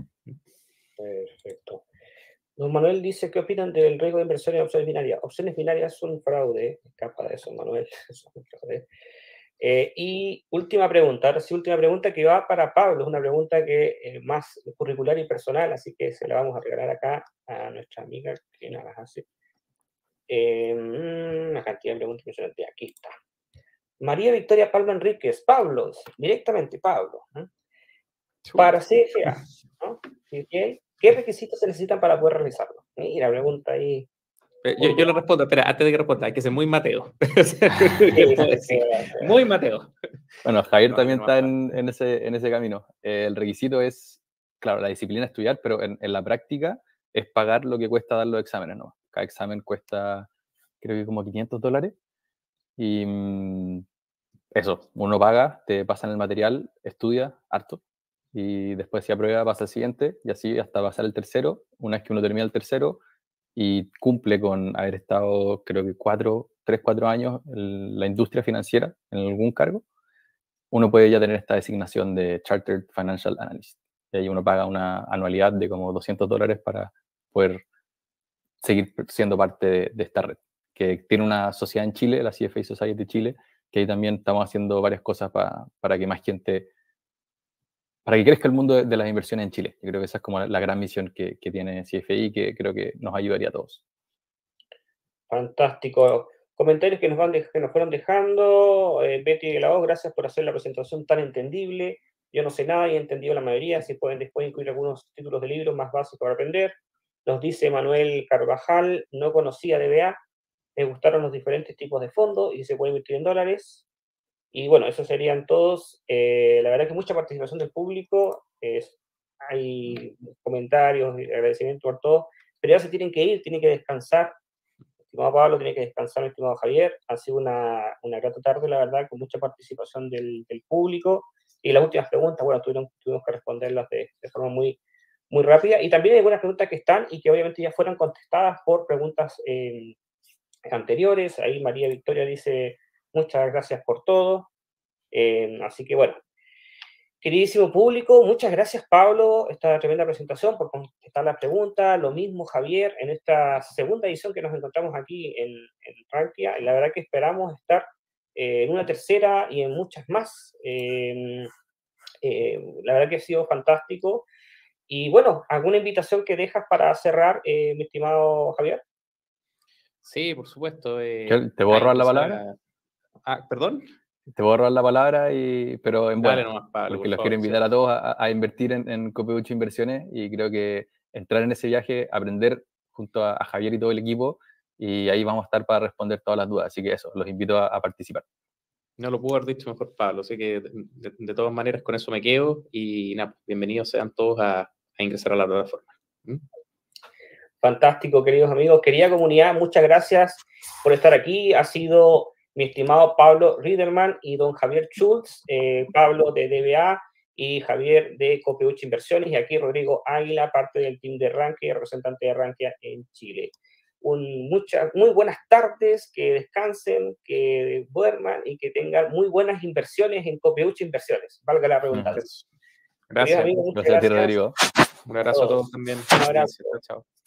Perfecto. Don Manuel dice, ¿qué opinan del riesgo de inversión en opciones binarias? Opciones binarias son un fraude, escapa de eso, Manuel. Eso es un fraude. Eh, y última pregunta, ahora sí, última pregunta que va para Pablo, es una pregunta que es más curricular y personal, así que se la vamos a regalar acá a nuestra amiga que nos las hace. Eh, una cantidad de preguntas impresionantes, aquí está. María Victoria Palma Enríquez, Pablo, directamente Pablo, ¿eh? Para C F A, ¿no? ¿Okay? ¿Qué requisitos se necesitan para poder realizarlo? Mira, pregunta ahí. Yo, yo le respondo, espera, antes de que responda, hay que ser muy Mateo. ¿Qué puedo decir? Muy Mateo. Bueno, Javier No, también no, está no. en, en, ese, en ese camino. Eh, el requisito es, claro, la disciplina estudiar, pero en, en la práctica es pagar lo que cuesta dar los exámenes, ¿no? Cada examen cuesta, creo que como quinientos dólares. Y mm, eso, uno paga, te pasan el material, estudia harto. Y después si aprueba pasa al siguiente y así hasta pasar el tercero. Una vez que uno termina el tercero y cumple con haber estado, creo que cuatro, tres, cuatro años en la industria financiera, en algún cargo, uno puede ya tener esta designación de Chartered Financial Analyst. Y ahí uno paga una anualidad de como doscientos dólares para poder seguir siendo parte de, de esta red, que tiene una sociedad en Chile, la C F A Society Chile, que ahí también estamos haciendo varias cosas pa, para que más gente, para que crezca el mundo de, de las inversiones en Chile. Yo creo que esa es como la, la gran misión que, que tiene C F I, que creo que nos ayudaría a todos. Fantástico. Comentarios que nos, van de, que nos fueron dejando. Eh, Betty de la O, gracias por hacer la presentación tan entendible. Yo no sé nada y he entendido la mayoría. Si pueden después incluir algunos títulos de libros más básicos para aprender. Nos dice Manuel Carvajal, no conocía D B A. Me gustaron los diferentes tipos de fondos y se puede invertir en dólares. Y bueno, esos serían todos. Eh, la verdad que mucha participación del público. Es hay comentarios, agradecimiento por todo, pero ya se tienen que ir, tienen que descansar. Estimado Pablo, tiene que descansar, estimado Javier. Ha sido una, una grata tarde, la verdad, con mucha participación del, del público. Y las últimas preguntas, bueno, tuvieron, tuvimos que responderlas de, de forma muy, muy rápida. Y también hay algunas preguntas que están y que obviamente ya fueron contestadas por preguntas eh, anteriores. Ahí María Victoria dice, muchas gracias por todo. Eh, así que bueno, queridísimo público, muchas gracias Pablo, esta tremenda presentación, por contestar las preguntas. Lo mismo Javier, en esta segunda edición que nos encontramos aquí en, en Rankia. Y la verdad que esperamos estar eh, en una tercera y en muchas más. Eh, eh, la verdad que ha sido fantástico. Y bueno, ¿alguna invitación que dejas para cerrar, eh, mi estimado Javier? Sí, por supuesto. Eh, ¿Te puedo robar la palabra? Ah, ¿perdón? Te voy a robar la palabra, y, pero en Dale bueno, nomás, Pablo, porque por los favor, quiero invitar sí. a todos a, a invertir en, en Copeucho Inversiones, y creo que entrar en ese viaje, aprender junto a, a Javier y todo el equipo, y ahí vamos a estar para responder todas las dudas. Así que eso, los invito a, a participar. No lo puedo haber dicho mejor, Pablo, así que de, de, de todas maneras con eso me quedo, y nada, bienvenidos sean todos a, a ingresar a la plataforma. ¿Mm? Fantástico, queridos amigos. Querida comunidad, muchas gracias por estar aquí. Ha sido mi estimado Pablo Riederman y don Javier Schultz, eh, Pablo de D B A y Javier de Copeucho Inversiones, y aquí Rodrigo Águila, parte del team de Rankia, representante de Rankia en Chile. Un, muchas, muy buenas tardes, que descansen, que duerman y que tengan muy buenas inversiones en Copeucho Inversiones, valga la redundancia. Gracias. Amigos, muchas gracias, gracias. Rodrigo. Un abrazo a todos también. Un abrazo. Chao.